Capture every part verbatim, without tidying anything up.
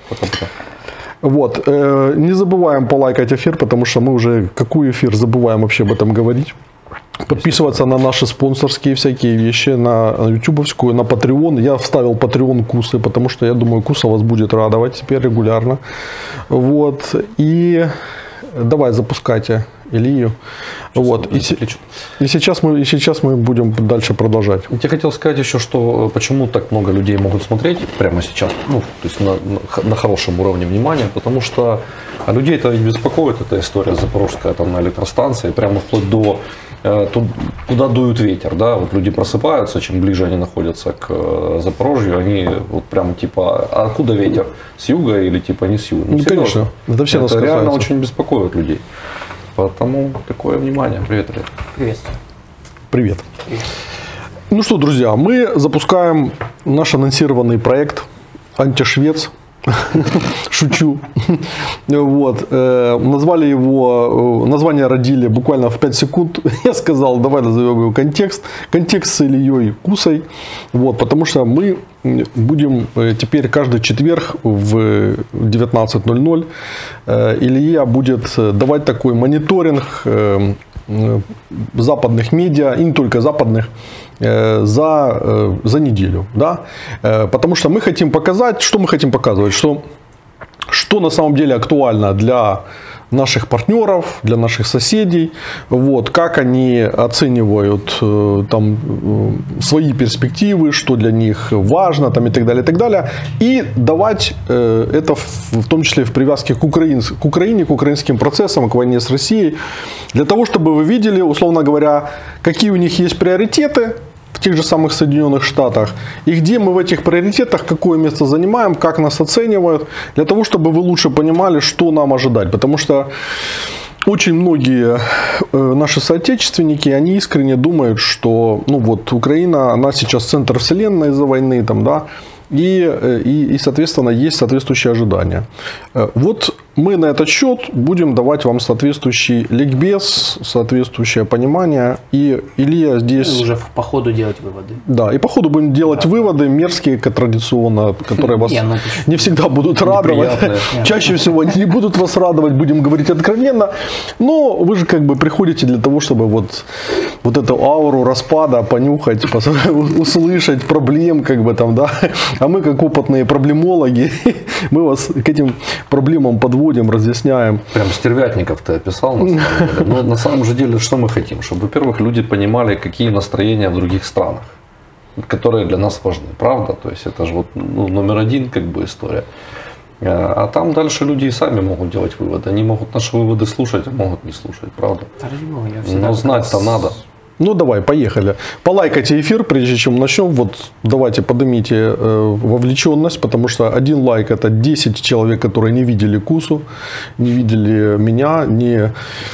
Пока-пока. Вот. Не забываем полайкать эфир, потому что мы уже какой эфир забываем вообще об этом говорить. Подписываться на наши спонсорские всякие вещи, на ютубовскую, на Patreon. Я вставил Patreon Кусы, потому что я думаю, Куса вас будет радовать теперь регулярно. Вот. И давай запускайте Илью. Вот. И, и, сейчас мы, и сейчас мы будем дальше продолжать. Я хотел сказать еще, что почему так много людей могут смотреть прямо сейчас, ну, то есть на, на, на хорошем уровне внимания, потому что а людей-то ведь беспокоит эта история запорожская там на электростанции, прямо вплоть до Тут, куда дует ветер, да, вот люди просыпаются, чем ближе они находятся к Запорожью, они вот прям типа, а откуда ветер, с юга или типа не с юга? Ну, ну конечно, это все нас касается. Это реально очень беспокоит людей, поэтому такое внимание. Привет, Олег. Привет. Привет. Привет. Ну что, друзья, мы запускаем наш анонсированный проект «Антишвец». Шучу. Вот. Назвали его, название родили буквально в пять секунд. Я сказал, давай назовем его контекст. Контекст с Ильей Кусой. Вот, потому что мы будем теперь каждый четверг в девятнадцать ноль ноль Илья будет давать такой мониторинг западных медиа, и не только западных, за, за неделю. Да? Потому что мы хотим показать, что мы хотим показывать, что, что на самом деле актуально для наших партнеров, для наших соседей, вот, как они оценивают там, свои перспективы, что для них важно там, и так далее, и так далее. И давать это в, в том числе в привязке к, Украине, к Украине, к украинским процессам, к войне с Россией, для того, чтобы вы видели, условно говоря, какие у них есть приоритеты в тех же самых Соединенных Штатах, и где мы в этих приоритетах, какое место занимаем, как нас оценивают, для того, чтобы вы лучше понимали, что нам ожидать. Потому что очень многие наши соотечественники, они искренне думают, что ну вот, Украина, она сейчас центр вселенной из-за войны, там, да, и, и, и, соответственно, есть соответствующие ожидания. Вот мы на этот счет будем давать вам соответствующий ликбез, соответствующее понимание. И Илья здесь... И уже по ходу делать выводы. Да, и по ходу будем делать да. выводы мерзкие, как традиционно, которые вас не, не всегда будут радовать. Чаще всего они не будут вас радовать, будем говорить откровенно. Но вы же как бы приходите для того, чтобы вот, вот эту ауру распада понюхать, услышать проблем, как бы там, да. А мы, как опытные проблемологи, мы вас к этим проблемам подводим, разъясняем. Прям стервятников ты описал, на самом деле. Но на самом же деле, что мы хотим? Чтобы, во-первых, люди понимали, какие настроения в других странах, которые для нас важны, правда? То есть это же вот ну, номер один как бы история. А там дальше люди и сами могут делать выводы. Они могут наши выводы слушать, а могут не слушать, правда? Но знать-то надо. Ну давай, поехали. Полайкайте эфир, прежде чем начнем. Вот давайте поднимите э, вовлеченность, потому что один лайк — это десять человек, которые не видели Кусу, не видели меня, не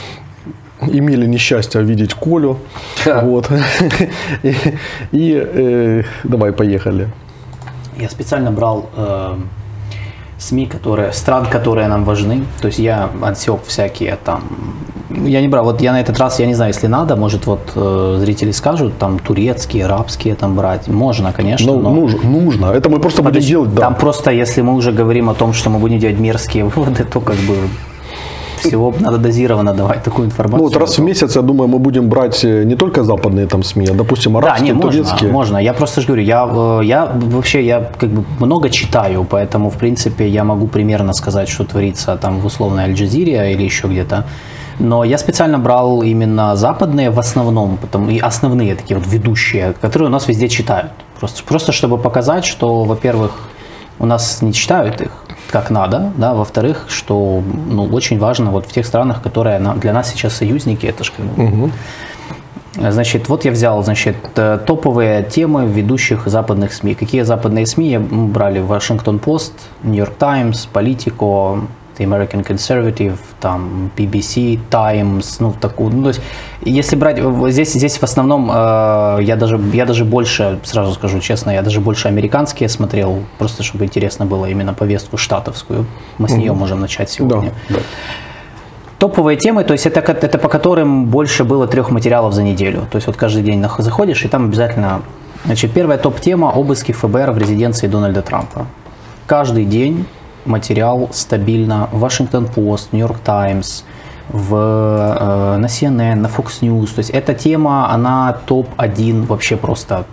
имели несчастье видеть Колю. Вот. И, и э, давай, поехали. Я специально брал э, СМИ, которые, стран, которые нам важны. То есть я отсек всякие там... Я не брал, вот я на этот раз, я не знаю, если надо, может вот э, зрители скажут, там турецкие, арабские там брать, можно, конечно. Ну, но... нужно, нужно, это мы просто Подожди, будем делать, да. Там просто, если мы уже говорим о том, что мы будем делать мерзкие выводы, то как бы всего надо дозированно давать такую информацию. Ну вот раз в месяц, я думаю, мы будем брать не только западные там СМИ, а, допустим, арабские, да, не, турецкие. Можно, можно, я просто же говорю, я, я вообще, я как бы много читаю, поэтому, в принципе, я могу примерно сказать, что творится там в условной Аль-Джазире или еще где-то. Но я специально брал именно западные в основном, потому, и основные такие вот ведущие, которые у нас везде читают. Просто, просто чтобы показать, что, во-первых, у нас не читают их как надо, да, во-вторых, что ну, очень важно вот в тех странах, которые для нас сейчас союзники, это же как бы... Угу. Значит, вот я взял, значит, топовые темы ведущих западных СМИ. Какие западные СМИ? Мы брали Washington Post, New York Times, Politico, The American Conservative, там, би би си, Times, ну, такую, ну, то есть, если брать, здесь, здесь в основном, э, я, даже, я даже больше, сразу скажу честно, я даже больше американские смотрел, просто чтобы интересно было именно повестку штатовскую, мы с нее mm-hmm. можем начать сегодня. Да, да. Топовые темы, то есть это, это по которым больше было трех материалов за неделю, то есть вот каждый день заходишь и там обязательно, значит, первая топ-тема — обыски ФБР в резиденции Дональда Трампа. Каждый день материал стабильно в Washington Post, New York Times, в, э, на си эн эн, на Fox News. То есть эта тема, она топ один вообще просто.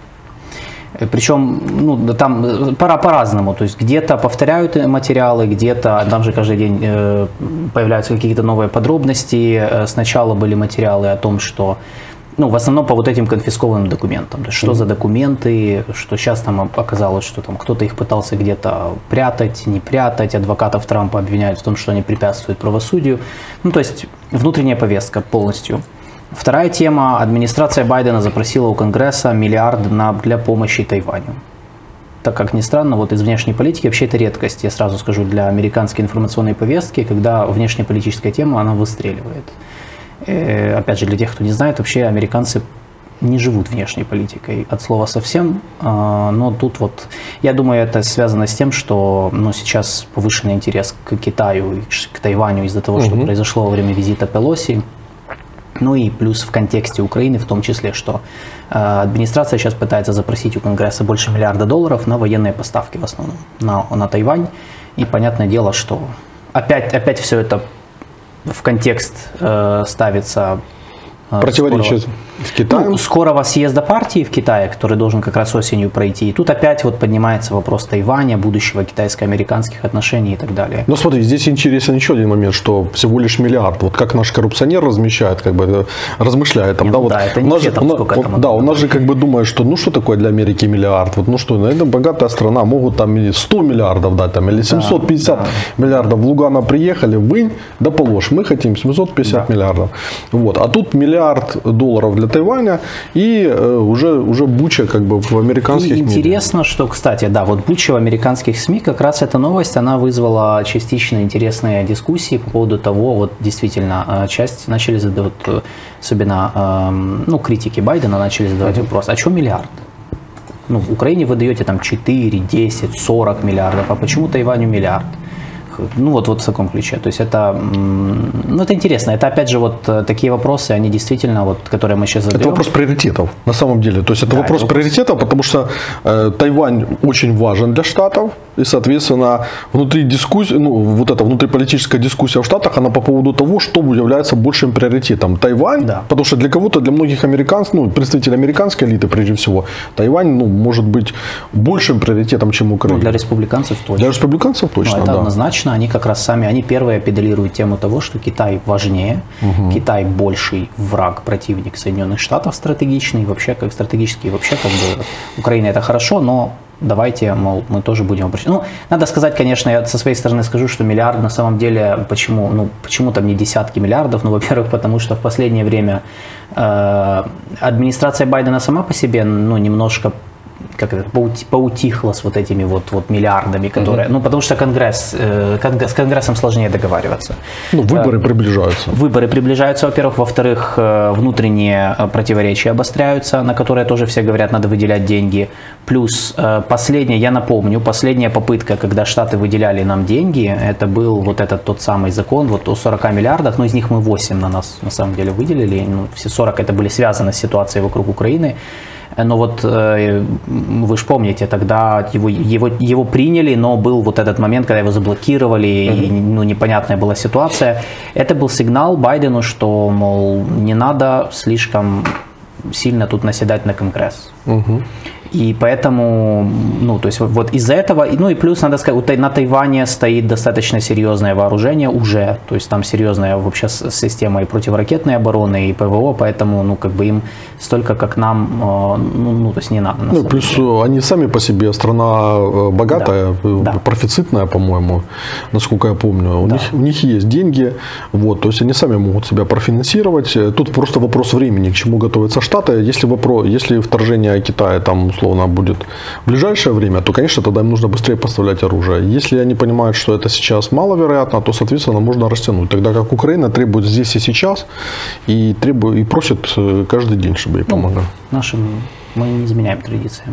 Причем ну, там пора по-разному. То есть где-то повторяют материалы, где-то там же каждый день э, появляются какие-то новые подробности. Сначала были материалы о том, что ну, в основном по вот этим конфискованным документам. То есть, что mm-hmm. за документы, что сейчас там оказалось, что там кто-то их пытался где-то прятать, не прятать. Адвокатов Трампа обвиняют в том, что они препятствуют правосудию. Ну, то есть внутренняя повестка полностью. Вторая тема. Администрация Байдена запросила у Конгресса миллиард на, для помощи Тайваню. Так как ни странно, вот из внешней политики, вообще это редкость, я сразу скажу, для американской информационной повестки, когда внешнеполитическая тема, она выстреливает. Опять же, для тех, кто не знает, вообще американцы не живут внешней политикой от слова совсем, но тут вот, я думаю, это связано с тем, что ну, сейчас повышенный интерес к Китаю, к Тайваню из-за того, что mm-hmm. произошло во время визита Пелоси, ну и плюс в контексте Украины в том числе, что администрация сейчас пытается запросить у Конгресса больше миллиарда долларов на военные поставки в основном, на, на Тайвань, и понятное дело, что опять, опять все это в контекст э, ставится э, противоречит с Китаем. Ну, скорого съезда партии в Китае, который должен как раз осенью пройти. И тут опять вот поднимается вопрос Тайваня, будущего китайско-американских отношений и так далее. Но смотри, здесь интересен еще один момент, что всего лишь миллиард. Вот как наш коррупционер размещает, как бы размышляет. Там, Нет, да, ну, вот, да, это не у нас все же, там у, сколько он, там. Да, у нас же как бы думает, что ну что такое для Америки миллиард? Вот ну что, наверное, богатая страна, могут там сто миллиардов дать, там, или семьсот пятьдесят да, да. миллиардов. В Лугано приехали, вынь, да положь. Мы хотим семьсот пятьдесят да. миллиардов. Вот. А тут миллиард долларов для Тайваня. И э, уже, уже буча как бы в американских и медиа. Интересно, что, кстати, да, вот буча в американских СМИ, как раз эта новость, она вызвала частично интересные дискуссии по поводу того, вот действительно, часть начали задавать, особенно, э, ну, критики Байдена начали задавать mm-hmm. вопрос, а что миллиард? Ну, в Украине вы даете там четыре, десять, сорок миллиардов, а почему Тайваню миллиард? Ну вот, вот в таком ключе. То есть это, ну, это интересно. Это опять же вот такие вопросы, они действительно, вот, которые мы сейчас задаем. Это вопрос приоритетов на самом деле. То есть это да, вопрос это приоритетов, вопрос... потому что э, Тайвань очень важен для Штатов. И, соответственно, внутри дискуссии, ну, вот эта внутриполитическая дискуссия в Штатах, она по поводу того, что является большим приоритетом. Тайвань, да. потому что для кого-то, для многих американцев, ну, представителей американской элиты, прежде всего, Тайвань, ну, может быть большим приоритетом, чем Украина. Ну, для республиканцев точно. Для республиканцев точно, ну, это да. однозначно. Они как раз сами, они первые педалируют тему того, что Китай важнее, угу. Китай больший враг, противник Соединенных Штатов стратегичный, вообще как стратегический, вообще как бы Украина это хорошо, но давайте, мол, мы тоже будем обращаться. Ну, надо сказать, конечно, я со своей стороны скажу, что миллиард на самом деле, почему, ну, почему там не десятки миллиардов? Ну, во-первых, потому что в последнее время э, администрация Байдена сама по себе, ну, немножко как это, поутихла с вот этими вот, вот миллиардами, которые, mm-hmm. ну, потому что Конгресс, э, конгресс, с Конгрессом сложнее договариваться. Ну, выборы э, приближаются. Выборы приближаются, во-первых. Во-вторых, э, внутренние противоречия обостряются, на которые тоже все говорят, надо выделять деньги. Плюс э, последняя, я напомню, последняя попытка, когда Штаты выделяли нам деньги, это был вот этот тот самый закон, вот о сорока миллиардах, но из них мы восемь на нас на самом деле выделили, ну, все сорок это были связаны с ситуацией вокруг Украины. Но вот э, вы же помните, тогда его, его, его приняли, но был вот этот момент, когда его заблокировали, mm-hmm. и ну, непонятная была ситуация. Это был сигнал Байдену, что, мол, не надо слишком сильно тут наседать на Конгресс. Mm-hmm. И поэтому, ну, то есть вот из-за этого, ну и плюс, надо сказать, на Тайване стоит достаточно серьезное вооружение уже, то есть там серьезная вообще система и противоракетной обороны, и ПВО, поэтому, ну, как бы им столько, как нам, ну, ну то есть не надо. Ну, плюс деле. Они сами по себе страна богатая, да. профицитная, по-моему, насколько я помню. У, да. них, у них есть деньги, вот, то есть они сами могут себя профинансировать. Тут просто вопрос времени, к чему готовятся Штаты. Если, вопрос, если вторжение Китая там условно будет в ближайшее время, то, конечно, тогда им нужно быстрее поставлять оружие. Если они понимают, что это сейчас маловероятно, то, соответственно, можно растянуть. Тогда как Украина требует здесь и сейчас и, требует, и просит каждый день, чтобы ей помогали. Ну, нашим мы не изменяем традициям.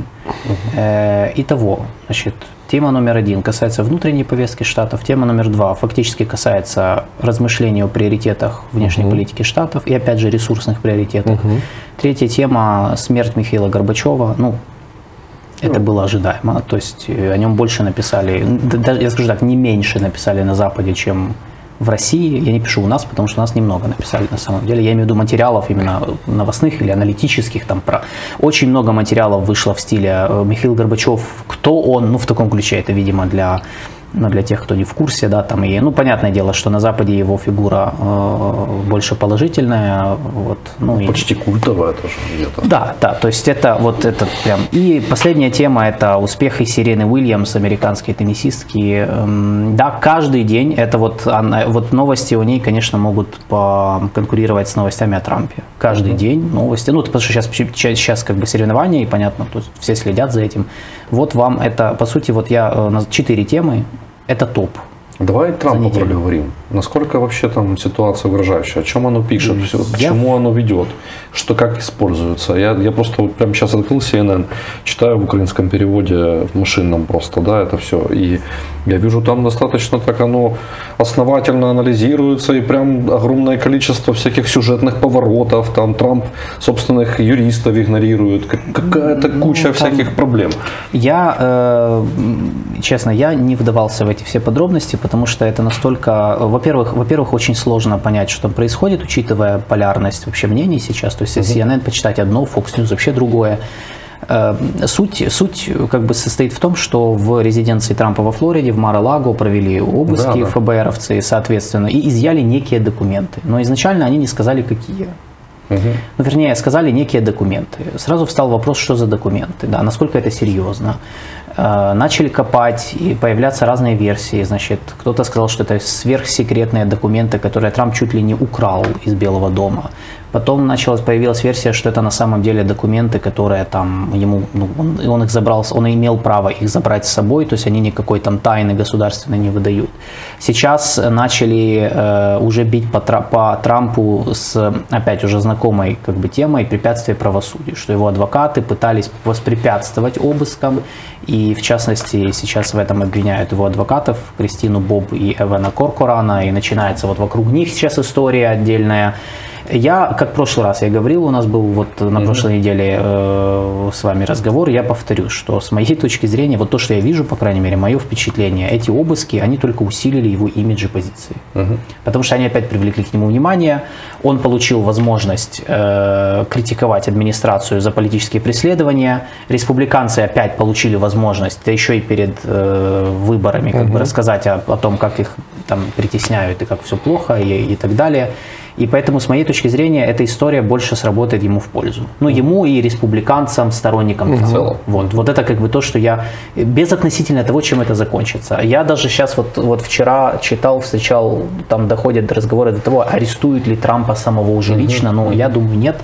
Э, итого, значит, тема номер один касается внутренней повестки Штатов, тема номер два фактически касается размышлений о приоритетах внешней uh-huh. политики Штатов и, опять же, ресурсных приоритетах. Uh-huh. Третья тема – смерть Михаила Горбачева. Ну, Это было ожидаемо. То есть о нем больше написали, даже, я скажу так, не меньше написали на Западе, чем в России. Я не пишу у нас, потому что у нас немного написали на самом деле. Я имею в виду материалов именно новостных или аналитических. Там про... Очень много материалов вышло в стиле Михаил Горбачев, кто он, ну в таком ключе, это, видимо, для... Но для тех, кто не в курсе, да, там и, ну, понятное дело, что на Западе его фигура э, больше положительная, вот, ну, и... Почти культовая тоже где-то. Да, да, то есть это вот это прям. И последняя тема — это успехи Сирены Уильямс, американской теннисистки. Эм, да, каждый день это вот, она, вот новости у ней, конечно, могут конкурировать с новостями о Трампе. Каждый mm-hmm. день новости, ну, потому что сейчас, сейчас как бы соревнования, и понятно, то есть все следят за этим. Вот вам это, по сути, вот я на четыре темы. Это топ. Давай Трампа проговорим. Насколько вообще там ситуация угрожающая? О чем оно пишет? Все, к я... чему оно ведет? Что, как используется? Я, я просто вот прямо сейчас открыл си эн эн, читаю в украинском переводе, в машинном просто, да, это все. И я вижу, там достаточно так оно основательно анализируется, и прям огромное количество всяких сюжетных поворотов. Там Трамп собственных юристов игнорирует. Какая-то куча ну, всяких проблем. Я, э, честно, я не вдавался в эти все подробности, потому что это настолько, во-первых, во-первых, очень сложно понять, что там происходит, учитывая полярность вообще мнений сейчас. То есть, си эн эн почитать одно, Fox News вообще другое. Суть, суть как бы состоит в том, что в резиденции Трампа во Флориде, в Мар-а-Лаго, провели обыски да, да. эф бэ эровцы, соответственно, и изъяли некие документы. Но изначально они не сказали, какие. Угу. Ну, вернее, сказали некие документы. Сразу встал вопрос, что за документы, да, насколько это серьезно. Начали копать, и появляться разные версии. Значит, кто-то сказал, что это сверхсекретные документы, которые Трамп чуть ли не украл из Белого дома. Потом началась, появилась версия, что это на самом деле документы, которые там ему, ну, он, он их забрал, он имел право их забрать с собой, то есть они никакой там тайны государственной не выдают. Сейчас начали э, уже бить по, по Трампу с, опять уже знакомой как бы темой препятствия правосудию, что его адвокаты пытались воспрепятствовать обыскам, и в частности сейчас в этом обвиняют его адвокатов Кристину Боб и Эвана Коркорана, и начинается вот вокруг них сейчас история отдельная. Я, как в прошлый раз я говорил, у нас был вот на mm-hmm. прошлой неделе э, с вами разговор, я повторюсь, что с моей точки зрения, вот то, что я вижу, по крайней мере, мое впечатление, эти обыски, они только усилили его имидж и позиции. Mm-hmm. Потому что они опять привлекли к нему внимание, он получил возможность э, критиковать администрацию за политические преследования, республиканцы опять получили возможность, да еще и перед э, выборами, как mm-hmm. бы рассказать о, о том, как их там притесняют и как все плохо и, и так далее. И поэтому, с моей точки зрения, эта история больше сработает ему в пользу. Ну, ему и республиканцам, сторонникам Трампа. Mm-hmm. Вот, вот это как бы то, что я... Безотносительно того, чем это закончится. Я даже сейчас вот, вот вчера читал, встречал, там доходят разговоры до того, арестуют ли Трампа самого уже лично. Mm-hmm. Но я думаю, нет.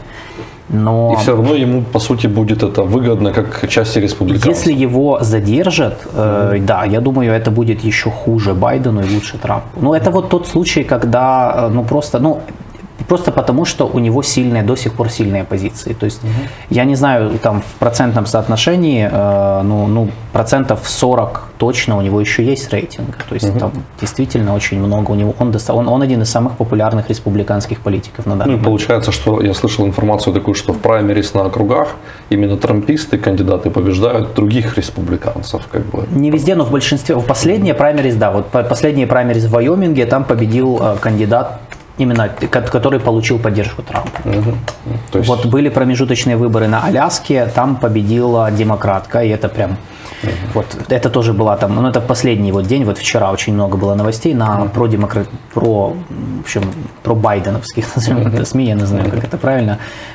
Но... И все равно ему, по сути, будет это выгодно, как части республиканцев. Если его задержат, э, mm-hmm. да, я думаю, это будет еще хуже Байдену и лучше Трампу. Ну, это вот тот случай, когда, ну, просто, ну, просто потому, что у него сильные, до сих пор сильные позиции. То есть, mm-hmm. я не знаю, там, в процентном соотношении, э, ну, ну, процентов сорок точно у него еще есть рейтинг. То есть, mm-hmm. там, действительно очень много у него. Он, он, он один из самых популярных республиканских политиков на данный ну, момент. Получается, что я слышал информацию такую, что в праймерис на округах именно трамписты, кандидаты, побеждают других республиканцев. Как бы. Не везде, но в большинстве. В последние праймерис, да, вот последние праймерис в Вайоминге, там победил э, кандидат, именно, который получил поддержку Трампа. Угу. То есть... Вот были промежуточные выборы на Аляске, там победила демократка, и это прям, угу. вот, это тоже была там, ну это в последний вот день, вот вчера очень много было новостей на угу. про демократ, про, в общем, про байденовских, назовем это СМИ, я не знаю, как это правильно,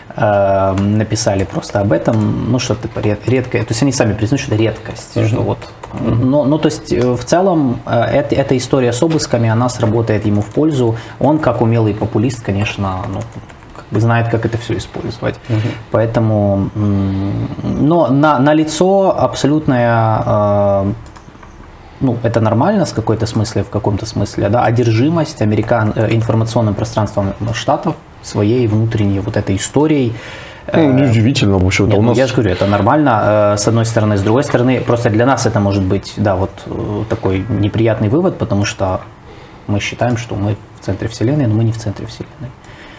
э, написали просто об этом, ну что-то редкое, то есть они сами признают, что это редкость, угу. что вот. Ну, ну, то есть, в целом, эта, эта история с обысками, она сработает ему в пользу. Он, как умелый популист, конечно, ну, как бы знает, как это все использовать. Угу. Поэтому, но на, на лицо абсолютная, ну, это нормально с какой-то смысле, в каком-то смысле, да, одержимость американ, информационным пространством Штатов своей внутренней вот этой историей. Ну, неудивительно, в общем-то. Нет, у нас... Я же говорю, это нормально, с одной стороны. С другой стороны, просто для нас это может быть, да, вот такой неприятный вывод, потому что мы считаем, что мы в центре Вселенной, но мы не в центре Вселенной.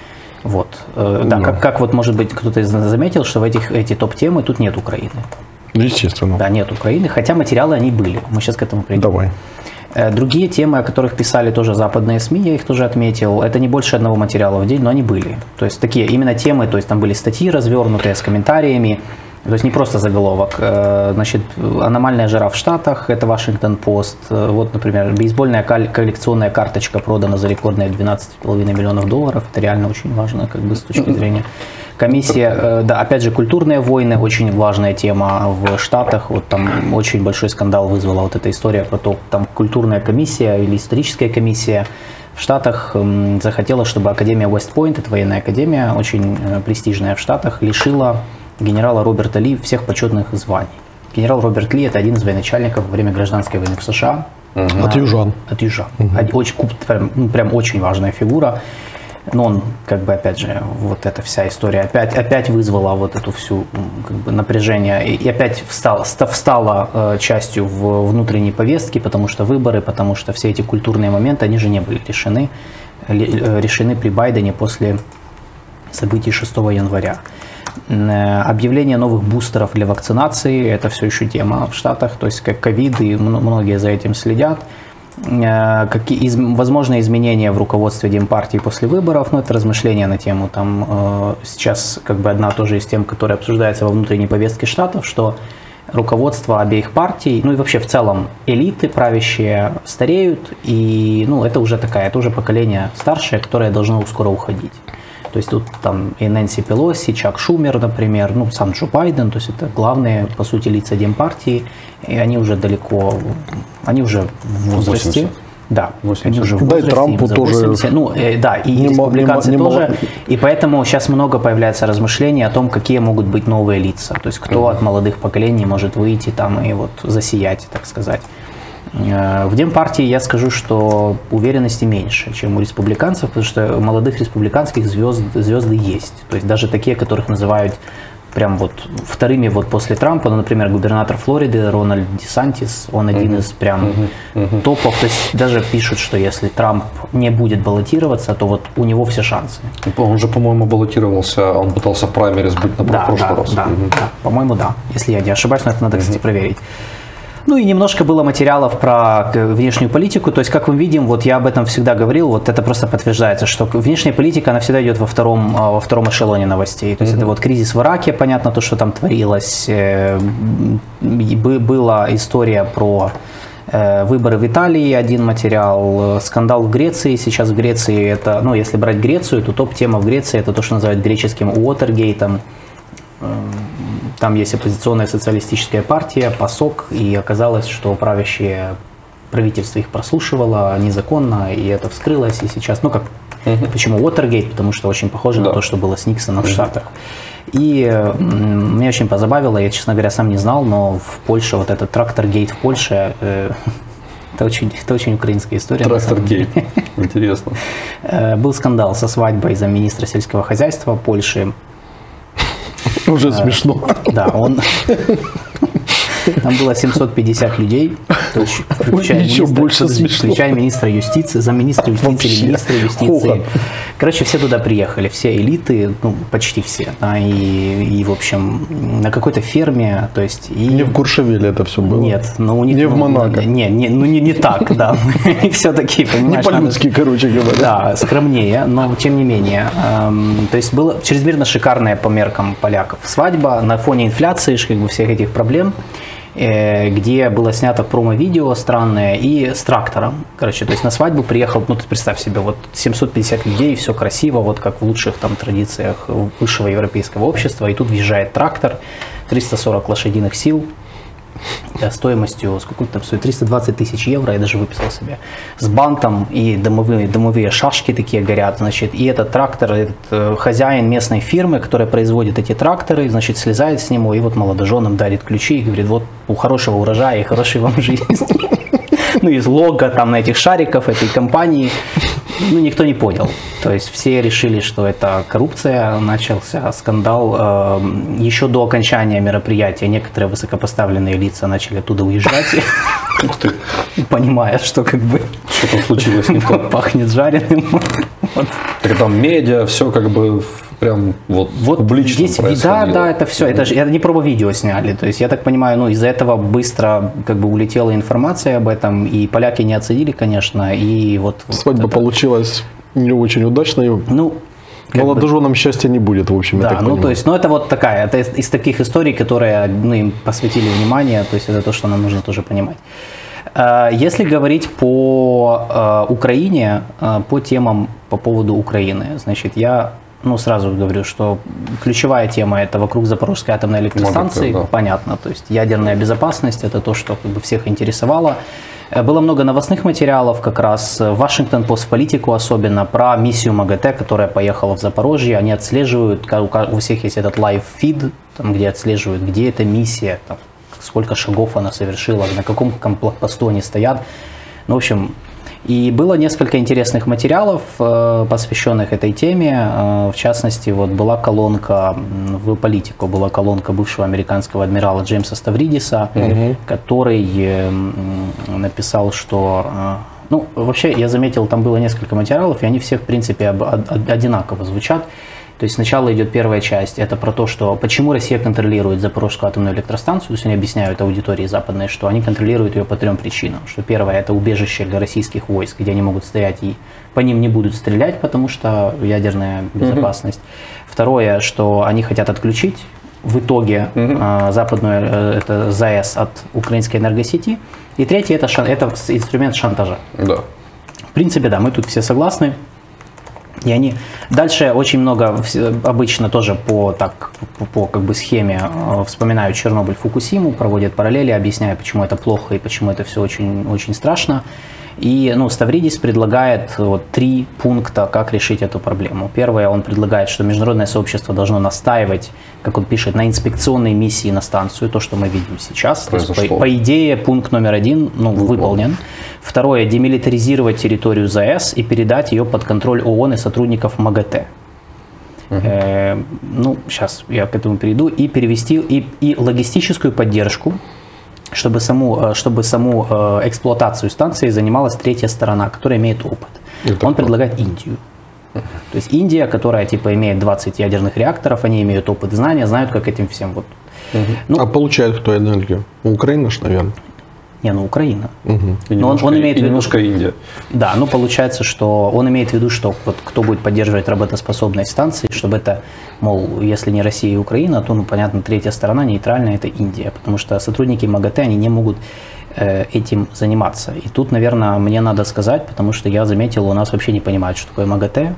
Вот. Да, да. Как, как вот, может быть, кто-то заметил, что в этих эти топ-темы тут нет Украины. Естественно. Да, нет Украины, хотя материалы они были. Мы сейчас к этому придем. Давай. Другие темы, о которых писали тоже западные СМИ, я их тоже отметил, это не больше одного материала в день, но они были. То есть такие именно темы, то есть там были статьи развернутые с комментариями, то есть не просто заголовок. Значит, аномальная жара в Штатах, это Вашингтон-Пост. Вот, например, бейсбольная коллекционная карточка продана за рекордные двенадцать с половиной миллионов долларов. Это реально очень важно, как бы с точки зрения. Комиссия, да, опять же, культурные войны, очень важная тема в Штатах. Вот там очень большой скандал вызвала вот эта история про то, там культурная комиссия или историческая комиссия в Штатах м, захотела, чтобы Академия Уэст-Пойнт, это военная академия, очень э, престижная в Штатах, лишила генерала Роберта Ли всех почетных званий. Генерал Роберт Ли – это один из военачальников во время гражданской войны в США. Угу. От южан. От южан. Угу. Очень, прям, ну, прям очень важная фигура. Но он, как бы, опять же, вот эта вся история опять, опять вызвала вот эту всю, как бы, напряжение и опять встала, встала э, частью в внутренней повестки, потому что выборы, потому что все эти культурные моменты, они же не были решены, э, решены при Байдене после событий шестого января. Э, объявление новых бустеров для вакцинации, это все еще тема в Штатах, то есть как ковид, и многие за этим следят. Какие из, возможные изменения в руководстве Демпартии после выборов, ну это размышления на тему, там э, сейчас как бы одна тоже из тем, которая обсуждается во внутренней повестке Штатов, что руководство обеих партий, ну и вообще в целом элиты правящие стареют, и ну это уже такая, это уже поколение старшее, которое должно скоро уходить. То есть тут там и Нэнси Пелоси, Чак Шумер, например, ну сам Джо Байден, то есть это главные, по сути, лица Демпартии, и они уже далеко, они уже в возрасте. восемьдесят. Да, восемьдесят. они уже в Да, возрасте. и Трампу тоже. восемьдесят, ну э, да, и не республиканцы не, не, тоже. Не, и поэтому сейчас много появляется размышлений о том, какие могут быть новые лица. То есть кто mm-hmm. от молодых поколений может выйти там и вот засиять, так сказать. В Демпартии я скажу, что уверенности меньше, чем у республиканцев, потому что у молодых республиканских звезд, звезды есть. То есть даже такие, которых называют прям вот вторыми вот после Трампа, ну, например, губернатор Флориды Рональд Десантис, он один uh-huh. из прям uh-huh. Uh-huh. топов. То есть даже пишут, что если Трамп не будет баллотироваться, то вот у него все шансы. Он же, по-моему, баллотировался, он пытался в праймерис быть на да, прошлый да, раз. Да, uh-huh. да, по-моему, да. Если я не ошибаюсь, но это надо, кстати, uh-huh. проверить. Ну и немножко было материалов про внешнюю политику, то есть, как мы видим, вот я об этом всегда говорил, вот это просто подтверждается, что внешняя политика, она всегда идет во втором, во втором эшелоне новостей, то есть mm-hmm. это вот кризис в Ираке, понятно, то, что там творилось, была история про выборы в Италии, один материал, скандал в Греции, сейчас в Греции это, ну если брать Грецию, то топ-тема в Греции это то, что называют греческим Уотергейтом. Там есть оппозиционная социалистическая партия, ПАСОК, и оказалось, что правящее правительство их прослушивало незаконно, и это вскрылось, и сейчас, ну как, uh-huh. почему Уотергейт, потому что очень похоже да. на то, что было с Никсоном uh-huh. в Штатах. И э, меня очень позабавило, я, честно говоря, сам не знал, но в Польше, вот этот Трактор-гейт в Польше, э, это, очень, это очень украинская история. Трактор-гейт, интересно. Был скандал со свадьбой замминистра сельского хозяйства Польши. Уже смешно. Да, он... Там было семьсот пятьдесят людей, включая, Еще министра, больше включая министра юстиции, замминистра юстиции, или министра юстиции. Хохот. Короче, все туда приехали, все элиты, ну, почти все. Да, и, и, в общем, на какой-то ферме, то есть... И... Не в Куршевеле это все было? Нет. Ну, у них, не в Монако? Не, не, ну не, не так, да. Все-таки, понимаешь... Не по-людски, короче говоря. Да, скромнее, но тем не менее. То есть, было чрезмерно шикарная по меркам поляков свадьба на фоне инфляции, как бы всех этих проблем, где было снято промо-видео странное и с трактором. Короче, то есть на свадьбу приехал, ну ты представь себе, вот семьсот пятьдесят людей, все красиво, вот как в лучших там традициях высшего европейского общества, и тут въезжает трактор, триста сорок лошадиных сил, стоимостью, сколько там стоит, триста двадцать тысяч евро, я даже выписал себе, с бантом, и домовые, домовые шашки такие горят, значит, и этот трактор, этот э, хозяин местной фирмы, которая производит эти тракторы, значит, слезает с него и вот молодоженам дарит ключи и говорит, вот у хорошего урожая и хорошей вам жизни. Ну, из лого там на этих шариков этой компании, ну, никто не понял. То есть все решили, что это коррупция, начался скандал. Еще до окончания мероприятия некоторые высокопоставленные лица начали оттуда уезжать, понимая, что как бы что-то случилось не то. Пахнет жареным. Так там медиа, все как бы прям вот, вот публично здесь, происходило. Да, да, это все. Это же это не промо-видео сняли. То есть, я так понимаю, ну, из-за этого быстро как бы улетела информация об этом, и поляки не оценили, конечно, и вот... Свадьба вот это... получилась не очень удачной. Ну, молодоженам бы... счастья не будет, в общем, да, я так ну, понимаю. то есть, ну, это вот такая, это из, из таких историй, которые, ну, им посвятили внимание, то есть, это то, что нам нужно тоже понимать. Если говорить по Украине, по темам по поводу Украины, значит, я ну, сразу говорю, что ключевая тема это вокруг Запорожской атомной электростанции, Может, да. понятно, то есть ядерная безопасность это то, что как бы всех интересовало. Было много новостных материалов, как раз Washington Post, Politico особенно, про миссию МАГАТЭ, которая поехала в Запорожье. Они отслеживают, у всех есть этот лайв-фид, там, где отслеживают, где эта миссия, там, сколько шагов она совершила, на каком блокпосту они стоят. Ну, в общем, и было несколько интересных материалов, посвященных этой теме. В частности, вот была колонка в Politico, была колонка бывшего американского адмирала Джеймса Ставридиса, угу. который написал, что... Ну, вообще, я заметил, там было несколько материалов, и они все, в принципе, одинаково звучат. То есть сначала идет первая часть, это про то, что почему Россия контролирует Запорожскую атомную электростанцию, то есть они объясняют аудитории западной, что они контролируют ее по трем причинам. Что первое, это убежище для российских войск, где они могут стоять и по ним не будут стрелять, потому что ядерная безопасность. Mm-hmm. Второе, что они хотят отключить в итоге mm-hmm. западную это ЗАЭС от украинской энергосети. И третье, это, шан, это инструмент шантажа. Да. В принципе, да, мы тут все согласны. И они дальше очень много обычно тоже по так по, по как бы схеме э, вспоминают Чернобыль, Фукусиму, проводят параллели, объясняя, почему это плохо и почему это все очень очень страшно. И ну, Ставридис предлагает вот, три пункта, как решить эту проблему. Первое, он предлагает, что международное сообщество должно настаивать, как он пишет, на инспекционной миссии на станцию, то, что мы видим сейчас. То есть, по, по идее, пункт номер один ну, выполнен. Второе, демилитаризировать территорию ЗАЭС и передать ее под контроль ООН и сотрудников МАГАТЭ. Uh-huh. Э, ну, сейчас я к этому перейду. И перевести и, и логистическую поддержку, чтобы саму, чтобы саму э, эксплуатацию станции занималась третья сторона, которая имеет опыт. Это Он правда. предлагает Индию. Uh-huh. То есть Индия, которая типа имеет двадцать ядерных реакторов, они имеют опыт, знания, знают, как этим всем вот. Uh-huh. Ну, а получает кто энергию? Украина ж, наверное. Не, ну Украина. Угу. И Но немножко, он, он имеет и в виду, немножко Индия. Да, ну получается, что он имеет в виду, что вот кто будет поддерживать работоспособность станции, чтобы это, мол, если не Россия и Украина, то, ну, понятно, третья сторона нейтральная, это Индия, потому что сотрудники МАГАТЭ, они не могут э, этим заниматься. И тут, наверное, мне надо сказать, потому что я заметил, у нас вообще не понимают, что такое МАГАТЭ.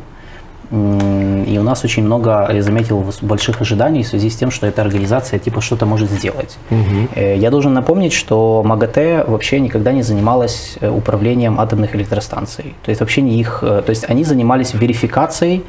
И у нас очень много, я заметил, больших ожиданий в связи с тем, что эта организация типа что-то может сделать. Угу. Я должен напомнить, что МАГАТЭ вообще никогда не занималась управлением атомных электростанций. То есть вообще не их, то есть они занимались верификацией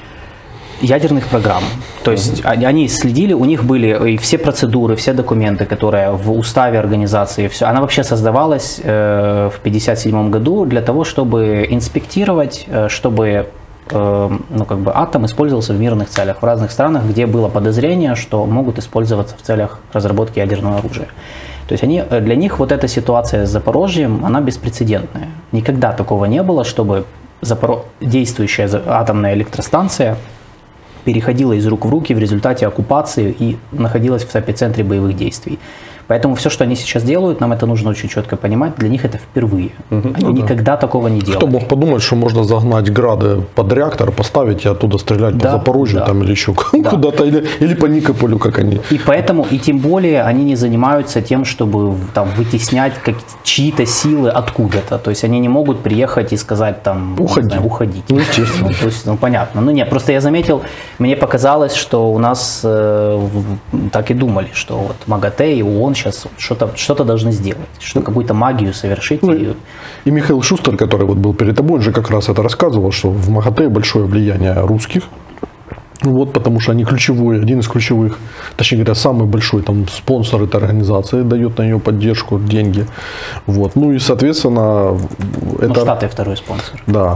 ядерных программ. То есть угу. они следили, у них были все процедуры, все документы, которые в уставе организации, все. Она вообще создавалась в пятьдесят седьмом году для того, чтобы инспектировать, чтобы ну, как бы атом использовался в мирных целях в разных странах, где было подозрение, что могут использоваться в целях разработки ядерного оружия. То есть они, для них вот эта ситуация с Запорожьем, она беспрецедентная. Никогда такого не было, чтобы Запоро... действующая атомная электростанция переходила из рук в руки в результате оккупации и находилась в эпицентре боевых действий. Поэтому все, что они сейчас делают, нам это нужно очень четко понимать, для них это впервые. Угу. Они ну, никогда да. такого не делали. Кто мог подумать, что можно загнать грады под реактор, поставить и оттуда стрелять да, по Запорожью да. там, или еще да. куда-то, или, или по Никополю, как они. И поэтому, и тем более, они не занимаются тем, чтобы там, вытеснять как, чьи-то силы откуда-то. То есть они не могут приехать и сказать там, Уходи. Знаю, уходить. Ну, естественно. Ну, то есть, ну, понятно. Ну нет, просто я заметил, мне показалось, что у нас э, так и думали, что вот МАГАТЭ и ООН сейчас что-то, что-то должны сделать, что какую-то магию совершить. Ну, и... и Михаил Шустер, который вот был перед тобой, он же как раз это рассказывал, что в МАГАТЭ большое влияние русских. Вот, потому что они ключевой, один из ключевых, точнее говоря, самый большой там спонсор этой организации, дает на нее поддержку, деньги. Вот. Ну и, соответственно... Это, ну, Штаты второй спонсор. Да.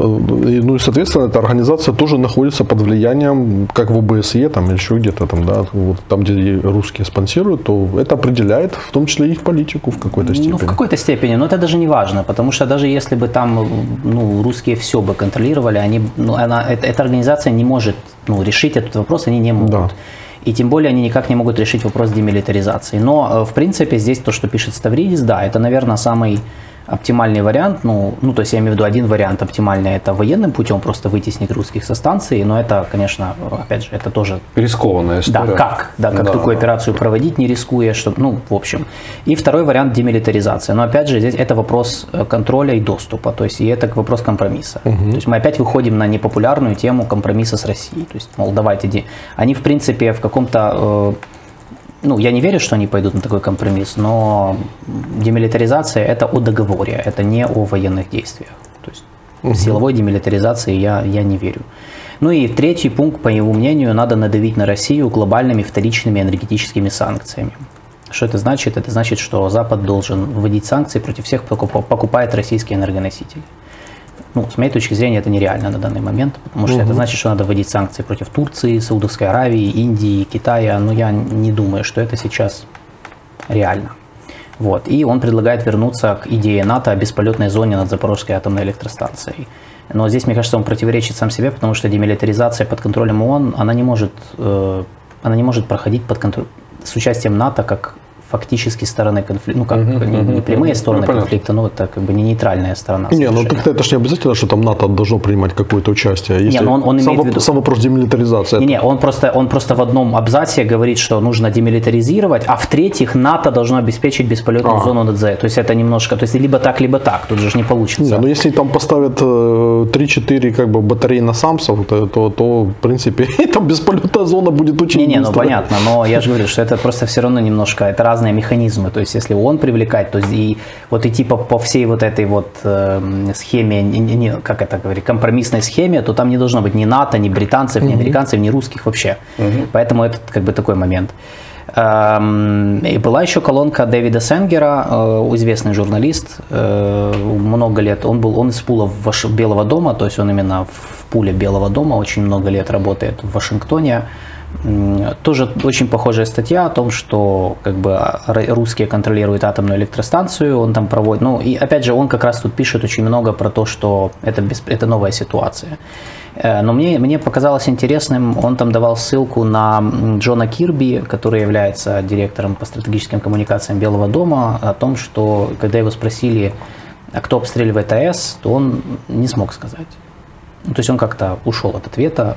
Ну и, соответственно, эта организация тоже находится под влиянием, как в ОБСЕ, там, или еще где-то там, да, вот, там, где русские спонсируют, то это определяет в том числе их политику в какой-то степени. Ну, в какой-то степени, но это даже не важно, потому что даже если бы там, ну, русские все бы контролировали, они, ну, она, эта, эта организация не может ну, решить этот вопрос они не могут. Да. И тем более они никак не могут решить вопрос демилитаризации. Но, в принципе, здесь то, что пишет Ставридис, да, это, наверное, самый оптимальный вариант. Ну, ну, то есть я имею в виду один вариант оптимальный, это военным путем просто вытеснить русских со станции. Но это, конечно, опять же, это тоже... Рискованная история. Да, как? Да, как да, такую да. операцию проводить, не рискуя, чтобы, ну, в общем. И второй вариант демилитаризация. Но опять же, здесь это вопрос контроля и доступа. То есть и это вопрос компромисса. Угу. То есть мы опять выходим на непопулярную тему компромисса с Россией. То есть, мол, давайте... Де... Они, в принципе, в каком-то... Э... Ну, я не верю, что они пойдут на такой компромисс, но демилитаризация – это о договоре, это не о военных действиях. То есть угу. силовой демилитаризации я, я не верю. Ну и третий пункт, по его мнению, надо надавить на Россию глобальными вторичными энергетическими санкциями. Что это значит? Это значит, что Запад должен вводить санкции против всех, кто покупает российские энергоносители. Ну, с моей точки зрения, это нереально на данный момент, потому что угу. это значит, что надо вводить санкции против Турции, Саудовской Аравии, Индии, Китая, но я не думаю, что это сейчас реально. Вот. И он предлагает вернуться к идее НАТО о бесполетной зоне над Запорожской атомной электростанцией. Но здесь, мне кажется, он противоречит сам себе, потому что демилитаризация под контролем ООН, она не может, э, она не может проходить под контроль с участием НАТО как фактически стороны конфликта, ну как uh-huh, не, не прямые uh-huh. стороны ну, конфликта, но это как бы не нейтральная сторона. Не, ну так это же не обязательно, что там НАТО должно принимать какое-то участие. Если не, но он, он сам, имеет в виду... сам вопрос демилитаризации. Не, не, он просто, он просто в одном абзаце говорит, что нужно демилитаризировать, а в-третьих, НАТО должно обеспечить бесполетную а. зону НДЗ. То есть это немножко, то есть либо так, либо так, тут же не получится. Не, ну если там поставят три-четыре как бы батареи на самсов, то, то, то в принципе там бесполетная зона будет очень Не, не, быстро. ну понятно, но я же говорю, что это просто все равно немножко, это разные механизмы. То есть, если ООН привлекать, то и вот идти по, по всей вот этой вот э, схеме, не, не, как это говорить, компромиссной схеме, то там не должно быть ни НАТО, ни британцев, ни американцев, ни русских вообще. Uh-huh. Поэтому это как бы такой момент. Эм, и была еще колонка Дэвида Сенгера, э, известный журналист, э, много лет, он был, он из пула Ваш... Белого дома, то есть он именно в пуле Белого дома, очень много лет работает в Вашингтоне. Тоже очень похожая статья о том, что как бы русские контролируют атомную электростанцию, он там проводит, ну и опять же он как раз тут пишет очень много про то, что это, без, это новая ситуация. Но мне, мне показалось интересным, он там давал ссылку на Джона Кирби, который является директором по стратегическим коммуникациям Белого дома, о том, что когда его спросили, а кто обстреливает АЭС, то он не смог сказать. То есть он как-то ушел от ответа.